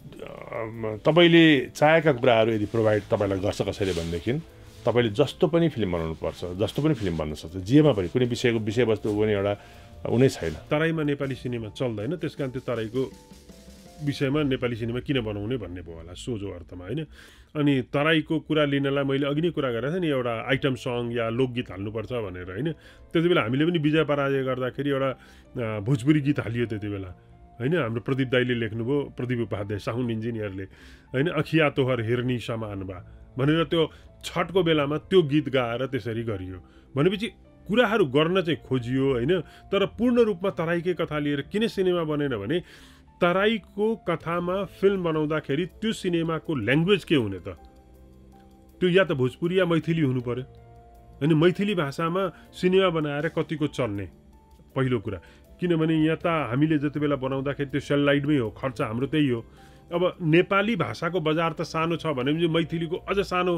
तपाईँले चाहेका कुराहरू यदि प्रोभाइड तपाईँलाई गर्छ कसैले भनेदेखि तपाईँले जस्तो पनि फिल्म बनाउनुपर्छ, जस्तो पनि फिल्म बन्न सक्छ, जेमा पनि कुनै विषयको विषयवस्तु पनि एउटा हुनै छैन। तराईमा नेपाली सिनेमा चल्दैन, त्यस कारण त्यो तराईको विषयमा नेपाली सिनेमा किन बनाउने भन्ने भयो होला सोझो अर्थमा होइन। अनि तराईको कुरा लिनलाई मैले अघि नै कुरा गरेको थिएँ नि, एउटा आइटम सङ या लोकगीत हाल्नुपर्छ भनेर होइन। त्यति बेला हामीले पनि विजय पराजय गर्दाखेरि एउटा भोजपुरी गीत हालियो त्यति बेला होइन। हाम्रो प्रदीप दाईले लेख्नुभयो, प्रदीप उपाध्याय साउन्ड इन्जिनियरले होइन, अखिया तोहर हेर्नी समान बा भनेर त्यो छठको बेलामा त्यो गीत गाएर त्यसरी गरियो भनेपछि कुराहरू गर्न चाहिँ खोजियो होइन। तर पूर्ण रूपमा तराईकै कथा लिएर किन सिनेमा बनेन भने तराईको कथामा फिल्म बनाउँदाखेरि त्यो सिनेमाको ल्याङ्ग्वेज के हुने त, त्यो या त भोजपुरी या मैथिली हुनु पर्यो होइन। मैथिली भाषामा सिनेमा बनाएर कतिको चल्ने पहिलो कुरा, किनभने यहाँ त हामीले जति बेला बनाउँदाखेरि त्यो सेटेलाइटमै हो, खर्च हाम्रो त्यही हो। अब नेपाली भाषाको बजार त सानो छ भनेपछि मैथिलीको अझ सानो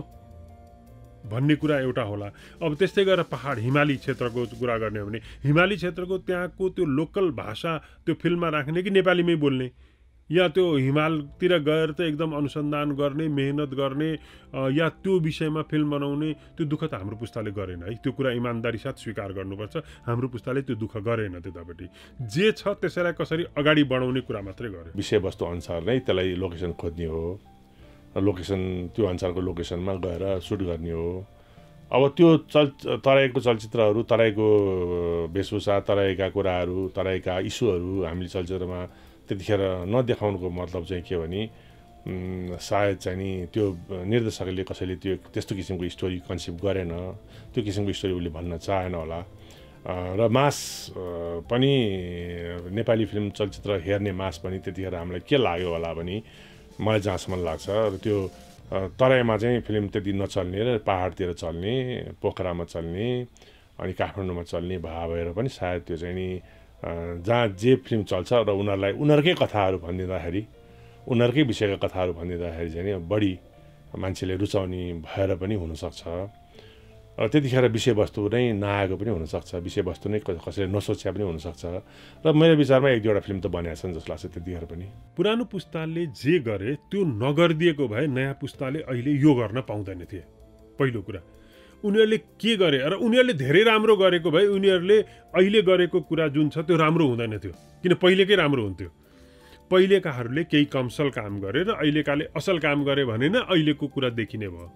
भन्ने कुरा एउटा होला। अब त्यस्तै गरेर पहाड हिमाली क्षेत्रको कुरा गर्ने हो भने हिमाली क्षेत्रको त्यहाँको त्यो लोकल भाषा त्यो फिल्ममा राख्ने कि नेपालीमै बोल्ने, या त्यो हिमालतिर गएर त एकदम अनुसन्धान गर्ने मेहनत गर्ने या त्यो विषयमा फिल्म बनाउने त्यो दुःख त हाम्रो पुस्ताले गरेन है। त्यो कुरा इमान्दारी साथ स्वीकार गर्नुपर्छ, हाम्रो पुस्ताले त्यो दुःख गरेन त्यतापट्टि। जे छ त्यसैलाई कसरी अगाडि बढाउने कुरा मात्रै गर्यो। विषयवस्तु अनुसार नै त्यसलाई लोकेसन खोज्ने हो, लोकेसन त्यो अनुसारको लोकेसनमा गएर सुट गर्ने हो। अब त्यो चल तराईको चलचित्रहरू, तराईको वेशभूषा, तराईका कुराहरू, तराईका इस्युहरू हामीले चलचित्रमा त्यतिखेर नदेखाउनुको मतलब चाहिँ के भने सायद चाहिँ नि त्यो निर्देशकले कसैले त्यो त्यस्तो किसिमको स्टोरी कन्सेप्ट गरेन, त्यो किसिमको स्टोरी उसले भन्न चाहेन होला। र मास पनि नेपाली फिल्म चलचित्र हेर्ने मास पनि त्यतिखेर हामीलाई के लाग्यो होला भने मलाई जहाँसम्म लाग्छ र त्यो तराईमा चाहिँ फिल्म त्यति नचल्ने र पहाडतिर चल्ने, पोखरामा चल्ने अनि काठमाडौँमा चल्ने भए भएर पनि सायद त्यो चाहिँ नि जहाँ जे फिल्म चल्छ र उनीहरूलाई उनीहरूकै कथाहरू भनिदिँदाखेरि, उनीहरूकै विषयका कथाहरू भनिदिँदाखेरि चाहिँ नि बढी मान्छेले रुचाउने भएर पनि हुनसक्छ। र त्यतिखेर विषयवस्तु नै नआएको पनि हुनसक्छ, विषयवस्तु नै कसैले नसोच्या पनि हुनसक्छ। र मेरो विचारमा एक दुईवटा फिल्म त बनेका छन् जस्तो लाग्छ त्यतिखेर पनि। पुरानो पुस्ताले जे गरे त्यो नगरिदिएको भए नयाँ पुस्ताले अहिले यो गर्न पाउँदैन थिए। पहिलो कुरा उनीहरूले के गरे र उनीहरूले धेरै राम्रो गरेको भए उनीहरूले अहिले गरेको कुरा जुन छ त्यो राम्रो हुँदैन थियो, किन पहिलेकै राम्रो हुन्थ्यो। पहिलेकाहरूले केही कमसल काम गरे र अहिलेकाले असल काम गरे भने न अहिलेको कुरा देखिने भयो।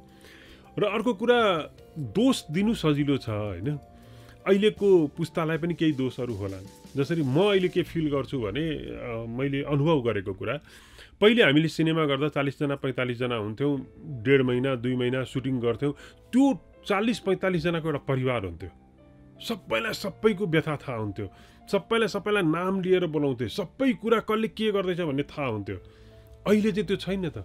र अर्को कुरा दोष दिनु सजिलो छ होइन, अहिलेको पुस्तालाई पनि केही दोषहरू होलान्। जसरी म अहिले के फिल गर्छु भने मैले अनुभव गरेको कुरा, पहिले हामीले सिनेमा गर्दा चालिसजना पैँतालिसजना हुन्थ्यौँ, डेढ महिना दुई महिना सुटिङ गर्थ्यौँ। त्यो चालिस पैँतालिसजनाको एउटा परिवार हुन्थ्यो, सबैलाई सबैको व्यथा थाहा हुन्थ्यो, सबैलाई सबैलाई नाम लिएर बोलाउँथ्यो, सबै कुरा कसले के गर्दैछ भन्ने थाहा हुन्थ्यो। अहिले चाहिँ त्यो छैन त।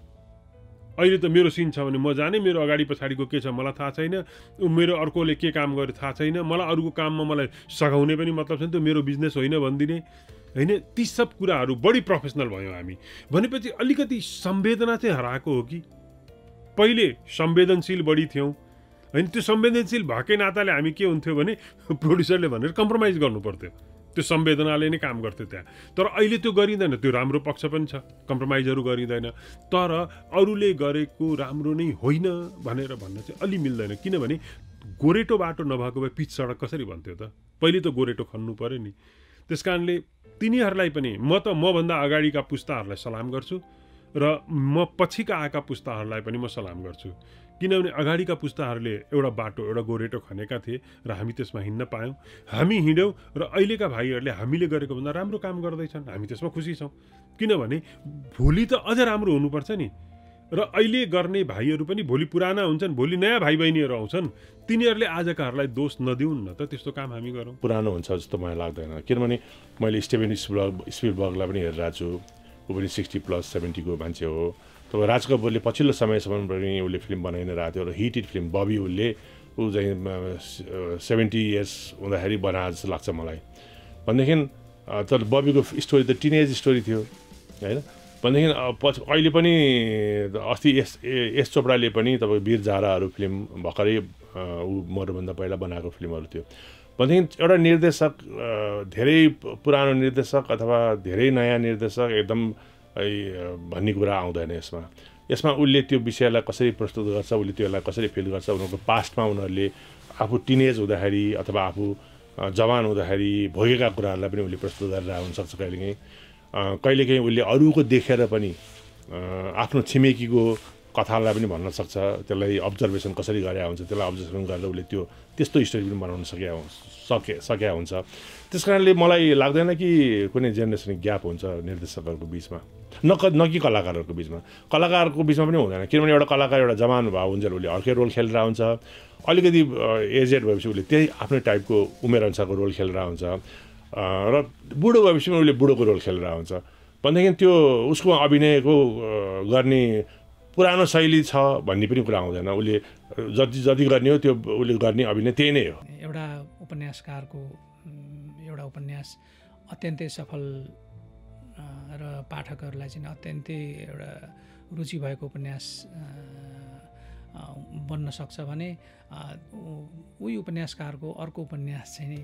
अहिले त मेरो सिन छ भने म जाने, मेरो अगाडि पछाडिको के छ मलाई थाहा छैन, मेरो अर्कोले के काम गर्यो थाहा छैन, मलाई अरूको काममा मलाई सघाउने पनि मतलब छैन, त्यो मेरो बिजनेस होइन भनिदिने होइन। ती सब कुराहरू बढी प्रोफेसनल भयो हामी भनेपछि अलिकति संवेदना चाहिँ हराएको हो कि पहिले संवेदनशील बढी थियौँ होइन। त्यो संवेदनशील भएकै नाताले हामी के हुन्थ्यो भने प्रोड्युसरले भनेर कम्प्रोमाइज गर्नु पर्थ्यो, त्यो संवेदनाले नै काम गर्थ्यो त्यहाँ। तर अहिले त्यो गरिँदैन, त्यो राम्रो पक्ष पनि छ, कम्प्रोमाइजहरू गरिँदैन। तर अरूले गरेको राम्रो नै होइन भनेर भन्न चाहिँ अलि मिल्दैन, किनभने गोरेटो बाटो नभएको भए पिच सडक कसरी भन्थ्यो त, पहिले त गोरेटो खन्नु पर्यो नि। त्यस कारणले तिनीहरूलाई पनि म त मभन्दा अगाडिका पुस्ताहरूलाई सलाम गर्छु र म पछिका आएका पुस्ताहरूलाई पनि म सलाम गर्छु, किनभने अगाडिका पुस्ताहरूले एउटा बाटो एउटा गोरेटो खनेका थिए र हामी त्यसमा हिँड्न पायौँ, हामी हिँड्यौँ र अहिलेका भाइहरूले हामीले गरेको भन्दा राम्रो काम गर्दैछन्, हामी त्यसमा खुसी छौँ। किनभने भोलि त अझ राम्रो हुनुपर्छ नि। र अहिले गर्ने भाइहरू पनि भोलि पुराना हुन्छन्, भोलि नयाँ भाइ बहिनीहरू आउँछन्, तिनीहरूले आजकाहरूलाई दोष नदिउन् न त, त्यस्तो काम हामी गरौँ। पुरानो हुन्छ जस्तो मलाई लाग्दैन, किनभने मैले स्टेभेन स्पिलबर्ग स्पिलबर्गलाई पनि हेरिरहेको छु, ऊ पनि सिक्सटी प्लस सेभेन्टीको मान्छे हो। तब राज कपुरले पछिल्लो समयसम्म पनि उसले फिल्म बनाइ नै रहेको थियो र हिट हिट फिल्म बबी उसले ऊ चाहिँ सेभेन्टी इयर्स हुँदाखेरि बनाए जस्तो लाग्छ मलाई। भनेदेखि तर बबीको स्टोरी त टिनेज स्टोरी थियो होइन, भनेदेखि पछि अहिले पनि अस्ति यस यस चोपडाले पनि तपाईँ वीर जाराहरू फिल्म भर्खरै ऊ मर्नुभन्दा पहिला बनाएको फिल्महरू थियो भनेदेखि एउटा निर्देशक धेरै पुरानो निर्देशक अथवा धेरै नयाँ निर्देशक एकदम भन्ने कुरा आउँदैन यसमा यसमा उसले त्यो विषयलाई कसरी प्रस्तुत गर्छ उसले त्यसलाई कसरी फिल गर्छ उनीहरूको पास्टमा उनीहरूले आफू टिनेज हुँदाखेरि अथवा आफू जवान हुँदाखेरि भोगेका कुराहरूलाई पनि उसले प्रस्तुत गरेर हुनसक्छ कहिलेकाहीँ कहिलेकाहीँ उसले अरूको देखेर पनि आफ्नो छिमेकीको कथालाई पनि भन्न सक्छ त्यसलाई अब्जर्भेसन कसरी गरे हुन्छ त्यसलाई अब्जर्भेसन गरेर उसले त्यो त्यस्तो स्टोरी पनि बनाउन सके सके सकेका हुन्छ त्यस कारणले मलाई लाग्दैन कि कुनै जेनेरेसन ग्याप हुन्छ निर्देशकहरूको बिचमा न न कि कलाकारहरूको बिचमा कलाकारको बिचमा पनि हुँदैन किनभने एउटा कलाकार एउटा जवान भाव हुन्छ उसले अर्कै रोल खेलेर हुन्छ अलिकति एजेड भएपछि उसले त्यही आफ्नै टाइपको उमेर अनुसारको रोल खेलेर हुन्छ र बुढो भएपछि उसले बुढोको रोल खेलेर हुन्छ भनेदेखि त्यो उसको अभिनयको गर्ने पुरानो शैली छ भन्ने पनि कुरा आउँदैन उसले जति जति गर्ने हो त्यो उसले गर्ने अभिनय त्यही नै हो एउटा उपन्यासकारको एउटा उपन्यास अत्यन्तै सफल र पाठकहरूलाई चाहिँ अत्यन्तै एउटा रुचि भएको उपन्यास बन्न सक्छ भने उही उपन्यासकारको अर्को उपन्यास चाहिँ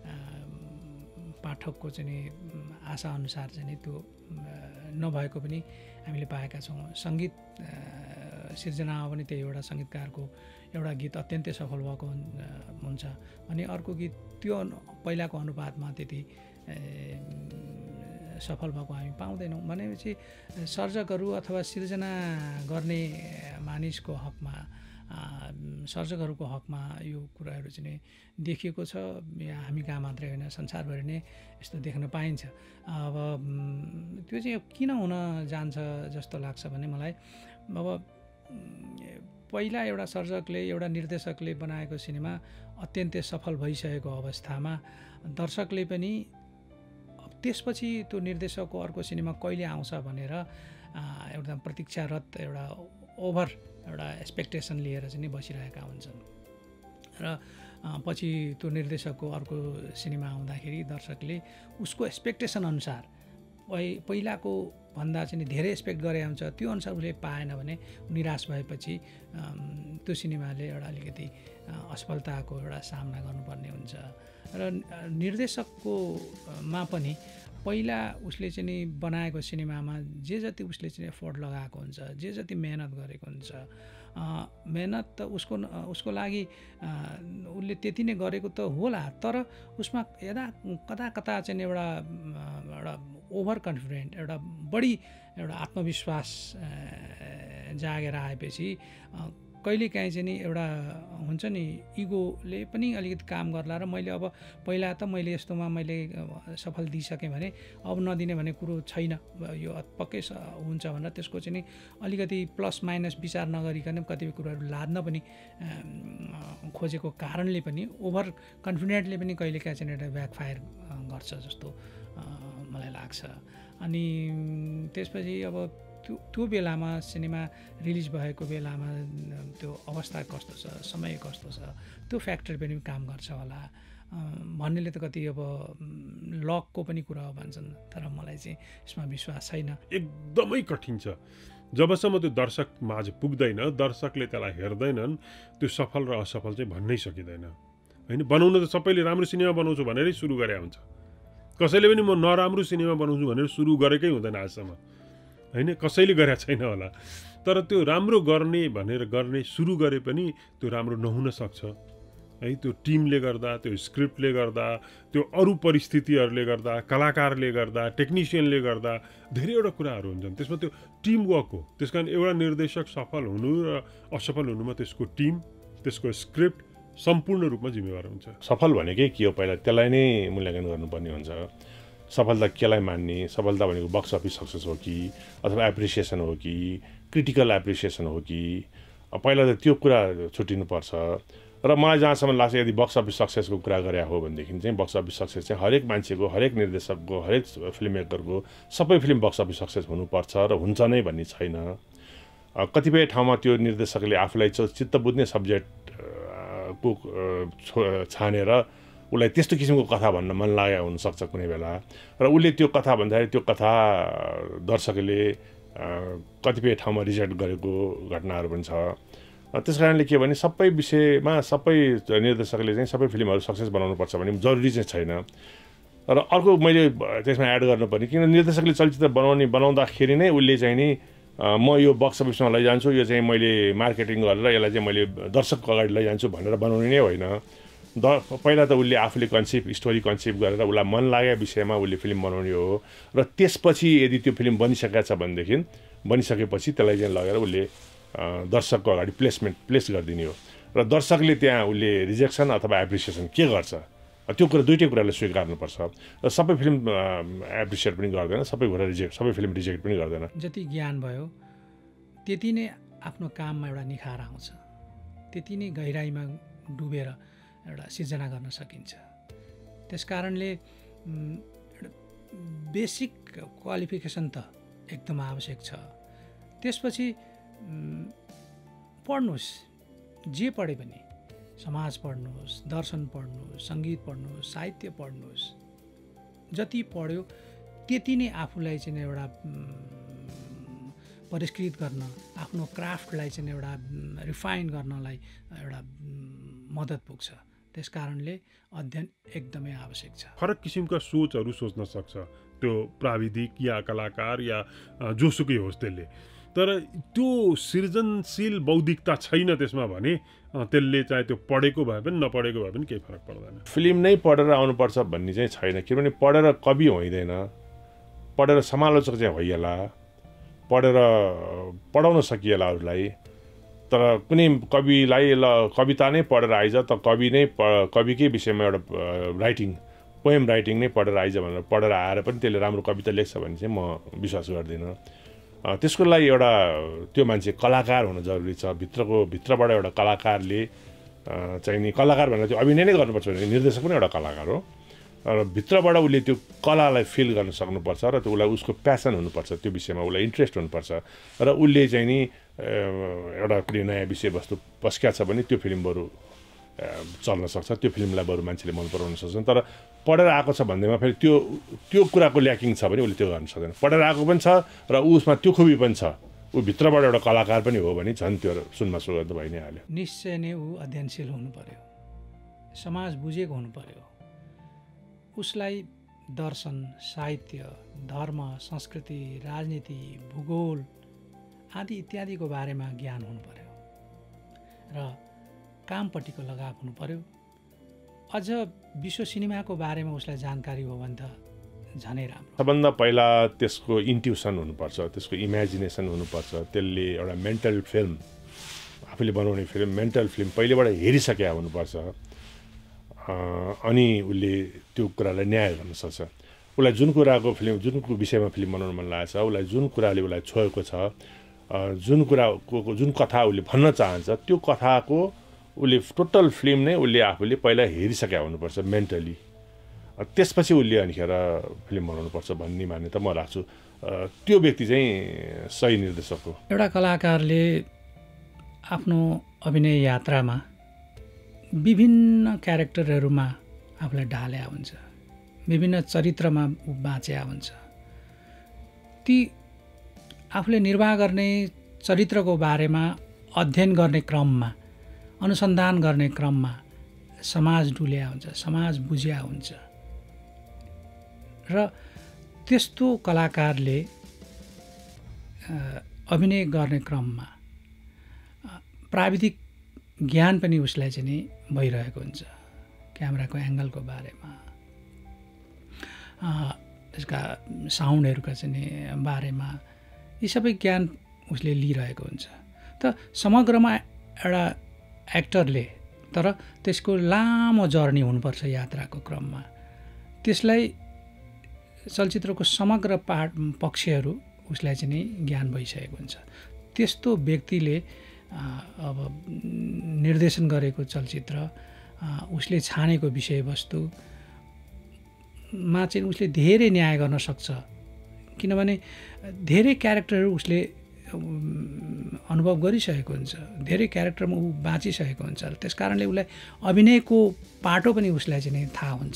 पाठकको चाहिँ आशाअनुसार चाहिँ त्यो नभएको पनि हामीले पाएका छौँ सङ्गीत सिर्जनामा पनि त्यही एउटा सङ्गीतकारको एउटा गीत अत्यन्तै सफल भएको हुन्छ अनि अर्को गीत त्यो पहिलाको अनुपातमा त्यति सफल भएको हामी पाउँदैनौँ भनेपछि सर्जकहरू अथवा सिर्जना गर्ने मानिसको हकमा सर्जकहरूको हकमा यो कुराहरू चाहिँ देखिएको छ हामी कहाँ मात्रै होइन संसारभरि नै यस्तो देख्न पाइन्छ अब त्यो चाहिँ किन हुन जान्छ जस्तो लाग्छ भने मलाई अब पहिला एउटा सर्जकले एउटा निर्देशकले बनाएको सिनेमा अत्यन्तै सफल भइसकेको अवस्थामा दर्शकले पनि त्यसपछि त्यो निर्देशकको अर्को सिनेमा कहिले आउँछ भनेर एकदम प्रतीक्षारत एउटा ओभर एउटा एक्सपेक्टेसन लिएर चाहिँ बसिरहेका हुन्छन् र पछि त्यो निर्देशकको अर्को सिनेमा आउँदाखेरि दर्शकले उसको एक्सपेक्टेसन अनुसार पहिलाको भन्दा चाहिँ धेरै एक्सपेक्ट गरे हुन्छ त्यो अनुसार उसले पाएन भने निराश भएपछि त्यो सिनेमाले एउटा अलिकति असफलताको एउटा सामना गर्नुपर्ने हुन्छ र निर्देशकको मा पनि पहिला उसले चाहिँ बनाएको सिनेमामा जे जति उसले चाहिँ एफोर्ट लगाएको हुन्छ जे जति मेहनत गरेको हुन्छ मेहनत त उसको उसको लागि उसले त्यति नै गरेको त होला तर उसमा यदा कता कता चाहिँ एउटा एउटा ओभर कन्फिडेन्ट एउटा बढी एउटा आत्मविश्वास जागेर आएपछि कहिलेकाहीँ चाहिँ नि एउटा हुन्छ नि इगोले पनि अलिकति काम गर्ला र मैले अब पहिला त मैले यस्तोमा मैले सफल दिइसकेँ भने अब नदिने भन्ने कुरो छैन यो पक्कै हुन्छ भनेर त्यसको चाहिँ नि अलिकति प्लस माइनस विचार नगरिकन कतिपय कुराहरू लाद्न पनि खोजेको कारणले पनि ओभर कन्फिडेन्टले पनि कहिलेकाहीँ चाहिँ एउटा ब्याकफायर गर्छ जस्तो मलाई लाग्छ अनि त्यसपछि अब त्यो त्यो बेलामा सिनेमा रिलिज भएको बेलामा त्यो अवस्था कस्तो छ समय कस्तो छ त्यो फ्याक्टर पनि काम गर्छ होला भन्नेले त कति अब लकको पनि कुरा हो भन्छन् तर मलाई चाहिँ यसमा विश्वास छैन एकदमै कठिन छ जबसम्म त्यो दर्शक माझ पुग्दैन दर्शकले त्यसलाई हेर्दैनन् त्यो सफल र असफल चाहिँ भन्नै सकिँदैन होइन बनाउन त सबैले राम्रो सिनेमा बनाउँछु भनेरै सुरु गरे हुन्छ कसैले पनि म नराम्रो सिनेमा बनाउँछु भनेर सुरु गरेकै हुँदैन आजसम्म होइन कसैले गरेका छैन होला तर त्यो राम्रो गर्ने भनेर गर्ने सुरु गरे पनि त्यो राम्रो नहुन सक्छ है त्यो टिमले गर्दा त्यो स्क्रिप्टले गर्दा त्यो अरू परिस्थितिहरूले गर्दा कलाकारले गर्दा टेक्निसियनले गर्दा धेरैवटा कुराहरू हुन्छन् त्यसमा त्यो टिम वर्क हो त्यस कारण एउटा निर्देशक सफल हुनु र असफल हुनुमा त्यसको टिम त्यसको स्क्रिप्ट सम्पूर्ण रूपमा जिम्मेवार हुन्छ सफल भनेकै के हो पहिला त्यसलाई नै मूल्याङ्कन गर्नुपर्ने हुन्छ सफलता केलाई मान्ने सफलता भनेको बक्स अफिस सक्सेस हो कि अथवा एप्रिसिएसन हो कि क्रिटिकल एप्रिसिएसन हो कि पहिला त त्यो कुरा छुट्टिनुपर्छ र मलाई जहाँसम्म लाग्छ यदि बक्स अफिस सक्सेसको कुरा गरे हो भनेदेखि चाहिँ बक्स अफिस सक्सेस चाहिँ हरेक मान्छेको हरेक निर्देशकको हरेक फिल्म मेकरको सबै फिल्म बक्स अफिस सक्सेस हुनुपर्छ र हुन्छ नै भन्ने छैन कतिपय ठाउँमा त्यो निर्देशकले आफूलाई चित्त बुझ्ने सब्जेक्ट को छानेर उसलाई त्यस्तो किसिमको कथा भन्न मन लागेको हुनसक्छ कुनै बेला र उसले त्यो कथा भन्दाखेरि त्यो कथा दर्शकले कतिपय ठाउँमा रिजेक्ट गरेको घटनाहरू पनि छ। त्यस कारणले के भने सबै विषयमा सबै निर्देशकले चाहिँ सबै फिल्महरू सक्सेस बनाउनुपर्छ भन्ने जरुरी चाहिँ छैन। र अर्को मैले त्यसमा एड गर्नुपर्ने किन निर्देशकले चलचित्र बनाउने बनाउँदाखेरि नै उसले चाहिँ नि म यो बक्स अफिसमा लैजान्छु, यो चाहिँ मैले मार्केटिङ गरेर यसलाई चाहिँ मैले दर्शकको अगाडि लैजान्छु भनेर बनाउने नै होइन। द पहिला त उसले आफूले कन्सेप्ट स्टोरी कन्सेप्ट गरेर उसलाई मन लागेको विषयमा उसले फिल्म बनाउने हो र त्यसपछि यदि त्यो फिल्म बनिसकेको छ भनेदेखि बनिसकेपछि त्यसलाई चाहिँ लगेर उसले दर्शकको अगाडि प्लेसमेन्ट प्लेस गरिदिने हो र दर्शकले त्यहाँ उसले रिजेक्सन अथवा एप्रिसिएसन के गर्छ त्यो कुरा दुइटै कुरालाई स्वीकार्नुपर्छ र सबै फिल्म एप्रिसिएट पनि गर्दैन, सबै कुरा रिजेक्ट सबै फिल्म रिजेक्ट पनि गर्दैन। जति ज्ञान भयो त्यति नै आफ्नो काममा एउटा निखार आउँछ, त्यति नै गहिराइमा डुबेर एउटा सिर्जना गर्न सकिन्छ। त्यस कारणले बेसिक क्वालिफिकेसन त एकदम आवश्यक छ। त्यसपछि पढ्नुहोस्, जे पढे पनि समाज पढ्नुहोस्, दर्शन पढ्नुहोस्, सङ्गीत पढ्नुहोस्, साहित्य पढ्नुहोस्, जति पढ्यो त्यति नै आफूलाई चाहिँ एउटा परिष्कृत गर्न, आफ्नो क्राफ्टलाई चाहिँ एउटा रिफाइन गर्नलाई एउटा मद्दत पुग्छ। त्यस कारणले अध्ययन एकदमै आवश्यक छ। फरक किसिमका सोचहरू सोच्न सक्छ त्यो प्राविधिक या कलाकार या जोसुकै होस् त्यसले, तर त्यो सृजनशील बौद्धिकता छैन त्यसमा भने त्यसले चाहे त्यो पढेको भए पनि नपढेको भए पनि केही फरक पर्दैन। फिल्म नै पढेर आउनुपर्छ भन्ने चाहिँ छैन, किनभने पढेर कवि होइँदैन, पढेर समालोचक चाहिँ होइएला, पढेर पढाउन सकिएला अरूलाई। तर कुनै कविलाई ल कविता नै पढेर आइज त कवि नै कविकै विषयमा एउटा राइटिङ पोएम राइटिङ नै पढेर आइज भनेर पढेर आएर पनि त्यसले राम्रो कविता लेख्छ भने चाहिँ म विश्वास गर्दिनँ। त्यसको लागि एउटा त्यो मान्छे कलाकार हुन जरुरी छ। भित्रको भित्रबाट एउटा कलाकारले चाहिँ नि कलाकार भनेर त्यो अभिनय नै गर्नुपर्छ भने निर्देशक पनि एउटा कलाकार हो र भित्रबाट उसले त्यो कलालाई फिल गर्न सक्नुपर्छ र त्यो उसलाई उसको प्यासन हुनुपर्छ, त्यो विषयमा उसलाई इन्ट्रेस्ट हुनुपर्छ र उसले चाहिँ नि एउटा कुनै नयाँ विषयवस्तु पस्किया छ भने त्यो फिल्म बरु चल्न सक्छ, त्यो फिल्मलाई बरु मान्छेले मन पराउन सक्छन्। तर पढेर आएको छ भन्दैमा फेरि त्यो त्यो कुराको ल्याकिङ छ भने उसले त्यो गर्न सक्दैन। पढेर आएको पनि छ र उसमा त्यो खुबी पनि छ, ऊ भित्रबाट एउटा कलाकार पनि हो भने झन् त्यो सुनमा सुगन्ध भइ नै हाल्यो। निश्चय नै ऊ अध्ययनशील हुनु पर्यो, समाज बुझेको हुनु पर्यो, उसलाई दर्शन, साहित्य, धर्म, संस्कृति, राजनीति, भूगोल आदि इत्यादिको बारेमा ज्ञान हुनु पर्यो र कामपट्टिको लगाव हुनु पर्यो। अझ विश्व सिनेमाको बारेमा उसलाई जानकारी हो भने त झनै राम्रो। सबभन्दा पहिला त्यसको इन्ट्युसन हुनुपर्छ, त्यसको इमेजिनेसन हुनुपर्छ, त्यसले एउटा मेन्टल फिल्म आफूले बनाउने फिल्म मेन्टल फिल्म पहिलेबाट हेरिसकेका हुनुपर्छ। अनि उसले त्यो कुरालाई न्याय गर्न सक्छ। उसलाई जुन कुराको फिल्म जुन विषयमा फिल्म बनाउन मन लागेको छ, उसलाई जुन कुराले उसलाई छोएको छ, जुन कुराको जुन कथा उसले भन्न चाहन्छ त्यो कथाको उसले टोटल फिल्म नै उसले आफूले पहिला हेरिसकेका हुनुपर्छ मेन्टली। त्यसपछि उसले अनिखेर फिल्म बनाउनुपर्छ भन्ने मान्यता म राख्छु। त्यो व्यक्ति चाहिँ सही निर्देशक हो। एउटा कलाकारले आफ्नो अभिनय यात्रामा विभिन्न क्यारेक्टरहरूमा आफूलाई ढाल्या हुन्छ, विभिन्न चरित्रमा बाँच्या हुन्छ। ती आफूले निर्वाह गर्ने चरित्रको बारेमा अध्ययन गर्ने क्रममा, अनुसन्धान गर्ने क्रममा समाज डुल्या हुन्छ, समाज बुझ्या हुन्छ र त्यस्तो कलाकारले अभिनय गर्ने क्रममा प्राविधिक ज्ञान पनि उसलाई चाहिँ नि भइरहेको हुन्छ। क्यामेराको एङ्गलको बारेमा, त्यसका साउन्डहरूका चाहिँ नि बारेमा यी सबै ज्ञान उसले लिइरहेको हुन्छ। त समग्रमा एउटा एक्टरले तर त्यसको लामो जर्नी हुनुपर्छ यात्राको क्रममा, त्यसलाई चलचित्रको समग्र पार्ट पक्षहरू उसलाई चाहिँ नि ज्ञान भइसकेको हुन्छ। त्यस्तो व्यक्तिले अब निर्देशन गरेको चलचित्र, उसले छानेको विषयवस्तुमा चाहिँ उसले धेरै न्याय गर्न सक्छ। किनभने धेरै क्यारेक्टरहरू उसले अनुभव गरिसकेको हुन्छ, धेरै क्यारेक्टरमा ऊ बाँचिसकेको हुन्छ। त्यस कारणले उसलाई अभिनयको पाटो पनि उसलाई चाहिँ नि थाहा हुन्छ,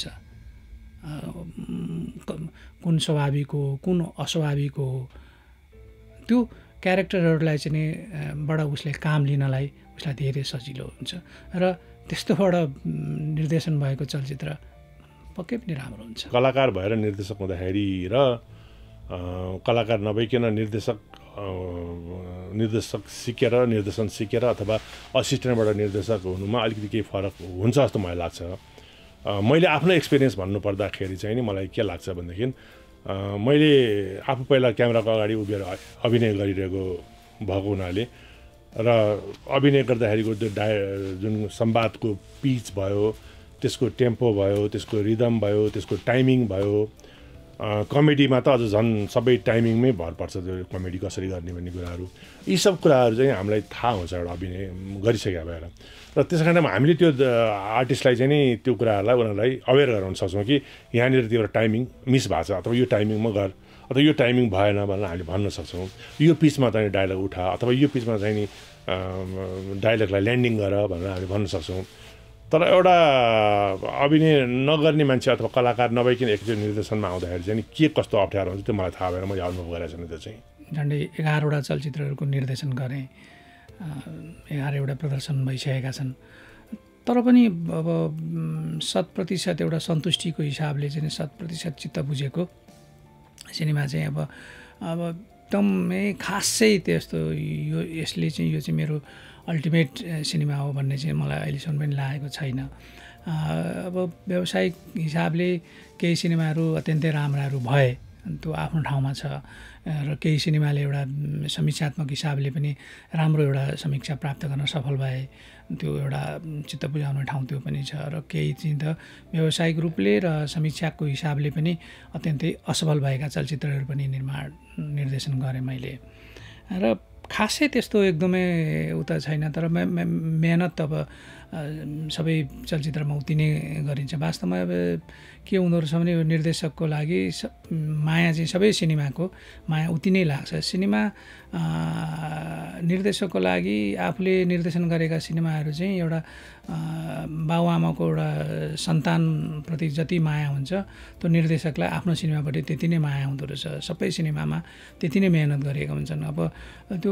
कुन स्वाभाविक हो कुन अस्वाभाविक हो। त्यो क्यारेक्टरहरूलाई चाहिँ नि बाट उसले काम लिनलाई उसलाई धेरै सजिलो हुन्छ र त्यस्तोबाट निर्देशन भएको चलचित्र पक्कै पनि राम्रो हुन्छ। कलाकार भएर निर्देशक हुँदाखेरि र कलाकार नभइकन निर्देशक निर्देशक सिकेर निर्देशन सिकेर अथवा असिस्टेन्टबाट निर्देशक हुनुमा अलिकति केही फरक हुन्छ जस्तो मलाई लाग्छ। मैले आफ्नो एक्सपिरियन्स भन्नुपर्दाखेरि चाहिँ नि मलाई के लाग्छ भनेदेखि मैले आफू पहिला क्यामेराको अगाडि उभिएर अभिनय गरिरहेको भएको हुनाले र अभिनय गर्दाखेरिको त्यो डाय जुन संवादको पिच भयो, त्यसको टेम्पो भयो, त्यसको रिदम भयो, त्यसको टाइमिङ भयो। कमेडीमा त अझ झन् सबै टाइमिङमै भर पर्छ, त्यो कमेडी कसरी गर्ने भन्ने कुराहरू। यी सब कुराहरू चाहिँ हामीलाई थाहा हुन्छ एउटा अभिनय गरिसकेका भएर। र त्यस कारण हामीले त्यो आर्टिस्टलाई चाहिँ नि त्यो कुराहरूलाई उनीहरूलाई अवेर गराउन सक्छौँ कि यहाँनिर त्यो एउटा टाइमिङ मिस भएको छ अथवा यो टाइमिङमा गर अथवा यो टाइमिङ भएन भनेर हामीले भन्न सक्छौँ। यो पिचमा चाहिँ डायलग उठा अथवा यो पिचमा चाहिँ नि डायलगलाई ल्यान्डिङ गर भनेर हामीले भन्न सक्छौँ। तर एउटा अभिनय नगर्ने मान्छे अथवा कलाकार नभइकन एकचोटि निर्देशनमा आउँदाखेरि चाहिँ के कस्तो अप्ठ्यारो हुन्छ त्यो मलाई थाहा भएर मैले अनुभव गरेको छैन। त्यो चाहिँ झन्डै एघारवटा चलचित्रहरूको निर्देशन गरेँ, एघारवटा प्रदर्शन भइसकेका छन्। तर पनि अब शत प्रतिशत एउटा सन्तुष्टिको हिसाबले चाहिँ शत प्रतिशत चित्त बुझेको सिनेमा चाहिँ अब अब एकदमै खासै त्यस्तो यो यसले चाहिँ यो चाहिँ मेरो अल्टिमेट सिनेमा हो भन्ने चाहिँ मलाई अहिलेसम्म पनि लागेको छैन। अब व्यावसायिक हिसाबले केही सिनेमाहरू अत्यन्तै राम्राहरू भए, त्यो आफ्नो ठाउँमा छ, र केही सिनेमाले एउटा समीक्षात्मक हिसाबले पनि राम्रो एउटा समीक्षा प्राप्त गर्न सफल भए, त्यो एउटा चित्त बुझाउने ठाउँ त्यो पनि छ। र केही चाहिँ त व्यावसायिक रूपले र समीक्षाको हिसाबले पनि अत्यन्तै असफल भएका चलचित्रहरू पनि निर्माण निर्देशन गरेँ मैले। र खासै त्यस्तो एकदमै उता छैन, तर मेहनत अब सबै चलचित्रमा उति नै गरिन्छ। वास्तवमा अब के हुँदो रहेछ भने निर्देशकको लागि माया चाहिँ सबै सिनेमाको माया उति नै लाग्छ। सिनेमा निर्देशकको लागि आफूले निर्देशन गरेका सिनेमाहरू चाहिँ एउटा बाबुआमाको एउटा सन्तानप्रति जति माया हुन्छ त्यो निर्देशकलाई आफ्नो सिनेमाप्रति त्यति नै माया हुँदो रहेछ। सबै सिनेमामा त्यति नै मेहनत गरेका हुन्छन्। अब त्यो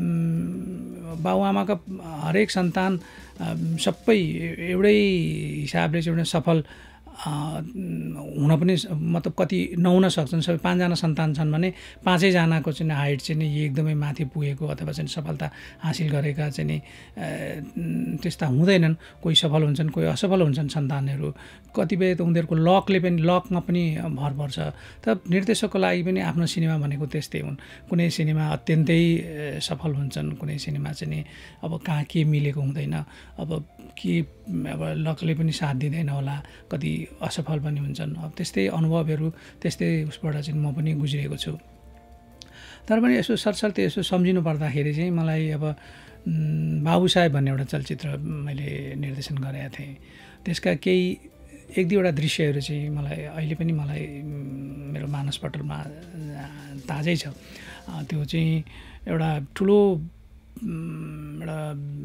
बाबुआमाका हरेक सन्तान सबै एउटै हिसाबले चाहिँ एउटा सफल हुन पनि मतलब कति नहुन सक्छन्। सबै पाँचजना सन्तान छन् भने पाँचैजनाको चाहिँ हाइट चाहिँ नि एकदमै माथि पुगेको अथवा चाहिँ सफलता हासिल गरेका चाहिँ नि त्यस्ता हुँदैनन्। कोही सफल हुन्छन्, कोही असफल हुन्छन् सन्तानहरू। कतिपय त उनीहरूको लकले पनि लकमा पनि भर पर्छ। त निर्देशकको लागि पनि आफ्नो सिनेमा भनेको त्यस्तै हुन्। कुनै सिनेमा अत्यन्तै सफल हुन्छन्, कुनै सिनेमा चाहिँ नि अब कहाँ के मिलेको हुँदैन, अब के अब लकले पनि साथ दिँदैन होला, कति असफल पनि हुन्छन्। अब त्यस्तै अनुभवहरू त्यस्तै उसबाट चाहिँ म पनि गुज्रिएको छु। तर पनि यसो सरसर्ती यसो सम्झिनु पर्दाखेरि चाहिँ मलाई अब बाबु साहेब भन्ने एउटा चलचित्र मैले निर्देशन गरेका थिएँ। त्यसका केही एक दुईवटा दृश्यहरू चाहिँ मलाई अहिले पनि मलाई मेरो मानसपटलमा ताजै छ। त्यो चाहिँ एउटा ठुलो एउटा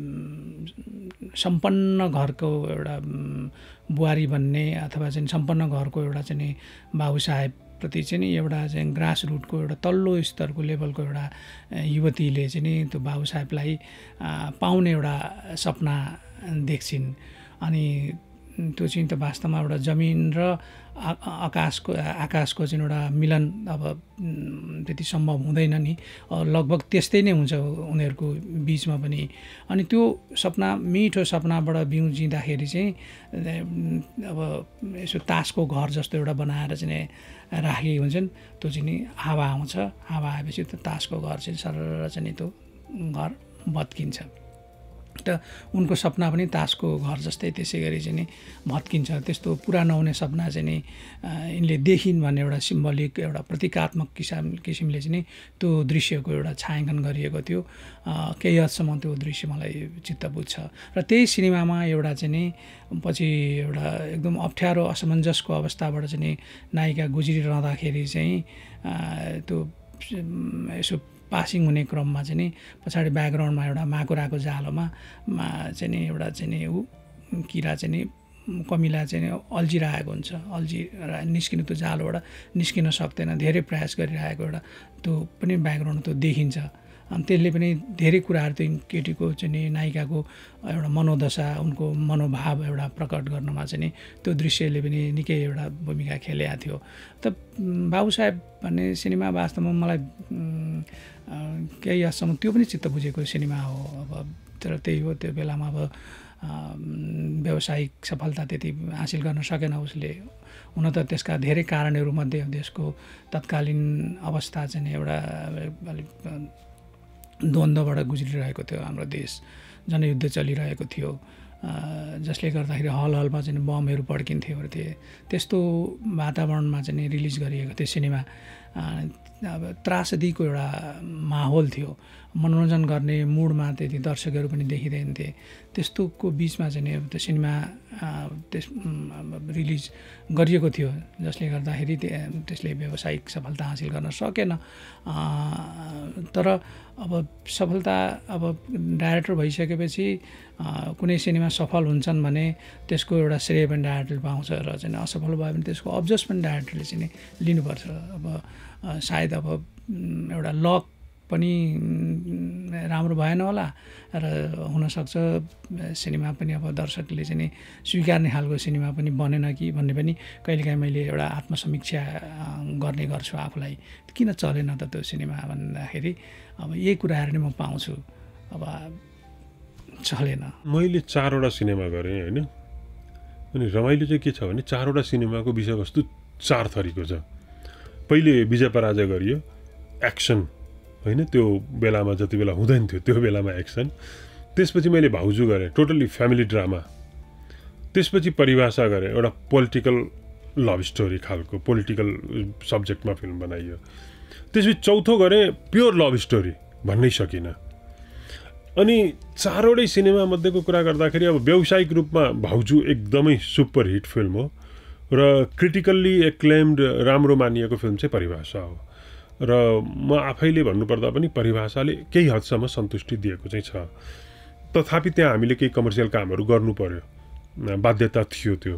सम्पन्न घरको एउटा बुहारी भन्ने अथवा चाहिँ सम्पन्न घरको एउटा चाहिँ बाबु साहेबप्रति चाहिँ नि एउटा चाहिँ ग्रास रुटको एउटा तल्लो स्तरको लेभलको एउटा युवतीले चाहिँ नि त्यो बाबु साहेबलाई पाउने एउटा सपना देख्छिन्। अनि त्यो चाहिँ त वास्तवमा एउटा जमिन र आकाशको आकाशको चाहिँ एउटा मिलन अब त्यति सम्भव हुँदैन नि, लगभग त्यस्तै नै हुन्छ उनीहरूको बिचमा पनि। अनि त्यो सपना मिठो सपनाबाट बिउजिँदाखेरि चाहिँ अब यसो तासको घर जस्तो एउटा बनाएर चाहिँ राखेको हुन्छन्। त्यो चाहिँ नि हावा आउँछ, हावा आएपछि त्यो तासको घर चाहिँ सरर चाहिँ त्यो घर भत्किन्छ। त उनको सपना पनि तासको घर जस्तै त्यसै गरी चाहिँ नि भत्किन्छ। त्यस्तो पुरा नहुने सपना चाहिँ नि यिनले देखिन् भन्ने एउटा सिम्बलिक एउटा प्रतीकात्मक किसिम किसिमले चाहिँ नि त्यो दृश्यको एउटा छायाङ्कन गरिएको थियो। केही हदसम्म त्यो दृश्य मलाई चित्त बुझ्छ। र त्यही सिनेमामा एउटा चाहिँ नि पछि एउटा एकदम अप्ठ्यारो असमञ्जसको अवस्थाबाट चाहिँ नि नायिका गुज्रिरहँदाखेरि चाहिँ त्यो यसो पासिङ हुने क्रममा चाहिँ नि पछाडि ब्याकग्राउन्डमा एउटा माकुराको जालोमा मा चाहिँ नि एउटा चाहिँ नि ऊ किरा चाहिँ नि कमिला चाहिँ नि अल्झिरहेको हुन्छ, अल्झिरहेको निस्किनु त्यो जालोबाट निस्किन सक्दैन, धेरै प्रयास गरिरहेको एउटा त्यो पनि ब्याकग्राउन्ड त्यो देखिन्छ। अनि त्यसले पनि धेरै कुराहरू त्यो केटीको चाहिँ नि नायिकाको एउटा मनोदशा उनको मनोभाव एउटा प्रकट गर्नमा चाहिँ नि त्यो दृश्यले पनि निकै एउटा भूमिका खेलेको थियो। त बाबु साहेब भन्ने सिनेमा वास्तवमा मलाई केही हदसम्म त्यो पनि चित्त बुझेको सिनेमा हो। अब तर त्यही हो, त्यो बेलामा अब व्यावसायिक सफलता त्यति हासिल गर्न सकेन उसले। हुन त त्यसका धेरै कारणहरूमध्ये देशको तत्कालीन अवस्था चाहिँ एउटा अलिक द्वन्द्वबाट गुज्रिरहेको थियो हाम्रो देश, जनयुद्ध चलिरहेको थियो, जसले गर्दाखेरि हल हलमा चाहिँ बमहरू पड्किन्थ्यो थिए। त्यस्तो वातावरणमा चाहिँ रिलिज गरिएको थियो सिनेमा। अब त्रासदीको एउटा माहौल थियो, मनोरञ्जन गर्ने मुडमा त्यति दर्शकहरू पनि देखिँदैनथे। त्यस्तोको बिचमा चाहिँ त्यो सिनेमा त्यस रिलिज गरिएको थियो, जसले गर्दाखेरि त्यसले व्यावसायिक सफलता हासिल गर्न सकेन। तर अब सफलता अब डाइरेक्टर भइसकेपछि कुनै सिनेमा सफल हुन्छन् भने त्यसको एउटा श्रेय पनि डाइरेक्टरले पाउँछ र चाहिँ असफल भयो भने त्यसको अब्जस पनि डाइरेक्टरले चाहिँ लिनुपर्छ। अब सायद अब एउटा लक पनि राम्रो भएन होला र हुनसक्छ सिनेमा पनि अब दर्शकले चाहिँ नि स्वीकार्ने खालको सिनेमा पनि बनेन कि भन्ने पनि कहिलेकाहीँ मैले एउटा आत्मसमीक्षा गर्ने गर्छु आफूलाई, किन चलेन त त्यो सिनेमा भन्दाखेरि अब यही कुराहरू नै म पाउँछु, अब चलेन। मैले चारवटा सिनेमा गरेँ होइन, अनि रमाइलो चाहिँ के छ भने चारवटा सिनेमाको विषयवस्तु चार थरीको छ। पहिले विजय पराजय गरियो, एक्सन होइन, त्यो बेलामा जति बेला हुँदैन थियो त्यो बेलामा एक्सन। त्यसपछि मैले भाउजू गरेँ, टोटल्ली फ्यामिली ड्रामा। त्यसपछि परिभाषा गरेँ, एउटा पोलिटिकल लभ स्टोरी खालको पोलिटिकल सब्जेक्टमा फिल्म बनाइयो। त्यसपछि चौथो गरेँ प्योर लभ स्टोरी, भन्नै सकिनँ। अनि चारवटै सिनेमा मध्येको कुरा गर्दाखेरि अब व्यावसायिक रूपमा भाउजू एकदमै सुपर हिट फिल्म हो र क्रिटिकल्ली एक्लेम्ड राम्रो मानिएको फिल्म चाहिँ परिभाषा हो। र म आफैले भन्नुपर्दा पनि परिभाषाले केही हदसम्म सन्तुष्टि दिएको चाहिँ छ। तथापि त्यहाँ हामीले केही कमर्सियल कामहरू गर्नु पर्यो, बाध्यता थियो। त्यो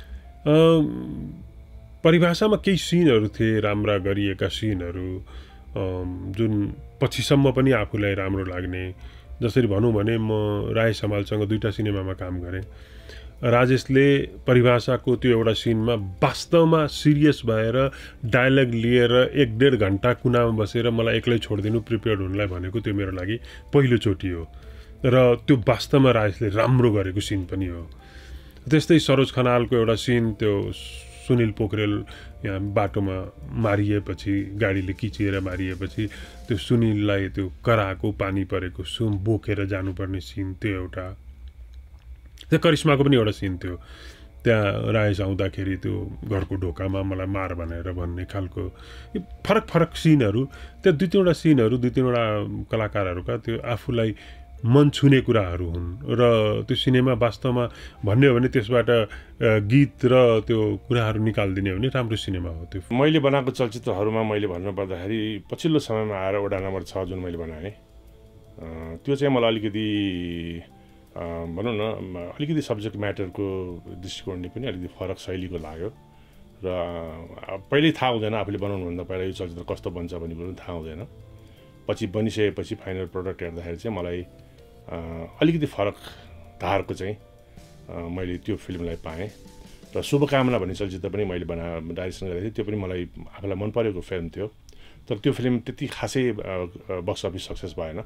परिभाषामा केही सिनहरू थिए, राम्रा गरिएका सिनहरू जुन पछिसम्म पनि आफूलाई राम्रो लाग्ने। जसरी भनौँ भने म राय समालसँग दुईवटा सिनेमामा काम गरेँ। राजेशले परिभाषाको त्यो एउटा सिनमा वास्तवमा सिरियस भएर डायलग लिएर एक डेढ घन्टा कुनामा बसेर मलाई एक्लै छोडिदिनु प्रिपेयर्ड हुनलाई भनेको त्यो मेरो लागि पहिलोचोटि हो र त्यो वास्तवमा राजेशले राम्रो गरेको सिन पनि हो। त्यस्तै सरोज खनालको एउटा सिन, त्यो सुनिल पोखरेल यहाँ बाटोमा मारिएपछि, गाडीले किचिएर मारिएपछि त्यो सुनिललाई त्यो कराएको पानी परेको सुम बोकेर जानुपर्ने सिन, त्यो एउटा। त्यो करिश्माको पनि एउटा सिन थियो, त्यहाँ राजेश आउँदाखेरि त्यो घरको ढोकामा मलाई मार भनेर भन्ने खालको फरक फरक सिनहरू। त्यो दुई तिनवटा सिनहरू दुई तिनवटा कलाकारहरूका त्यो आफूलाई मन छुने कुराहरू हुन् र त्यो सिनेमा वास्तवमा भन्ने हो भने त्यसबाट गीत र त्यो कुराहरू निकालिदिने हो भने राम्रो सिनेमा हो त्यो। मैले बनाएको चलचित्रहरूमा मैले भन्नुपर्दाखेरि पछिल्लो समयमा आएर वडा नम्बर छ जुन मैले बनाएँ, त्यो चाहिँ मलाई अलिकति भनौँ न अलिकति सब्जेक्ट म्याटरको दृष्टिकोणले पनि अलिकति फरक शैलीको लाग्यो र पहिल्यै थाहा हुँदैन आफूले बनाउनुभन्दा पहिला यो चलचित्र कस्तो बन्छ भन्ने कुरो पनि थाहा हुँदैन। पछि बनिसकेपछि फाइनल प्रोडक्ट हेर्दाखेरि चाहिँ मलाई अलिकति फरक धारको चाहिँ मैले त्यो फिल्मलाई पाएँ र शुभकामना भन्ने चलचित्र पनि मैले बना डाइरेक्सन गरेको थिएँ। त्यो पनि मलाई आफूलाई मन परेको फिल्म थियो, तर त्यो फिल्म त्यति खासै बक्स अफिस सक्सेस भएन।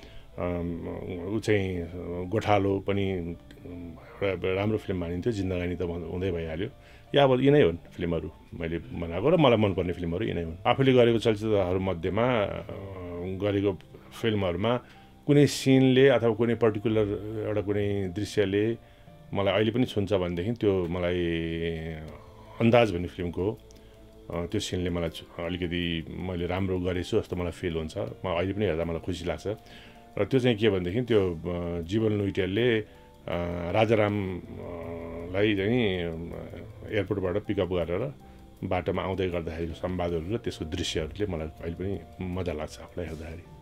ऊ चाहिँ गोठालो पनि एउटा राम्रो फिल्म मानिन्थ्यो, जिन्दगानी त हुँदै भइहाल्यो। या अब यिनै हुन् फिल्महरू मैले बनाएको र मलाई मनपर्ने फिल्महरू यिनै हुन्। आफूले गरेको चलचित्रहरूमध्येमा गरेको फिल्महरूमा कुनै सिनले अथवा कुनै पर्टिकुलर एउटा कुनै दृश्यले मलाई अहिले पनि छुन्छ भनेदेखि त्यो मलाई अन्दाज भन्ने फिल्मको त्यो सिनले मलाई अलिकति मैले राम्रो गरेछु जस्तो मलाई फिल हुन्छ। म अहिले पनि हेर्दा मलाई खुसी लाग्छ। र त्यो चाहिँ के भनेदेखि त्यो जीवन लुइटेलले राजारामलाई चाहिँ एयरपोर्टबाट पिकअप गरेर बाटोमा आउँदै गर्दाखेरिको संवादहरू र त्यसको दृश्यहरूले मलाई अहिले पनि मजा लाग्छ आफूलाई हेर्दाखेरि।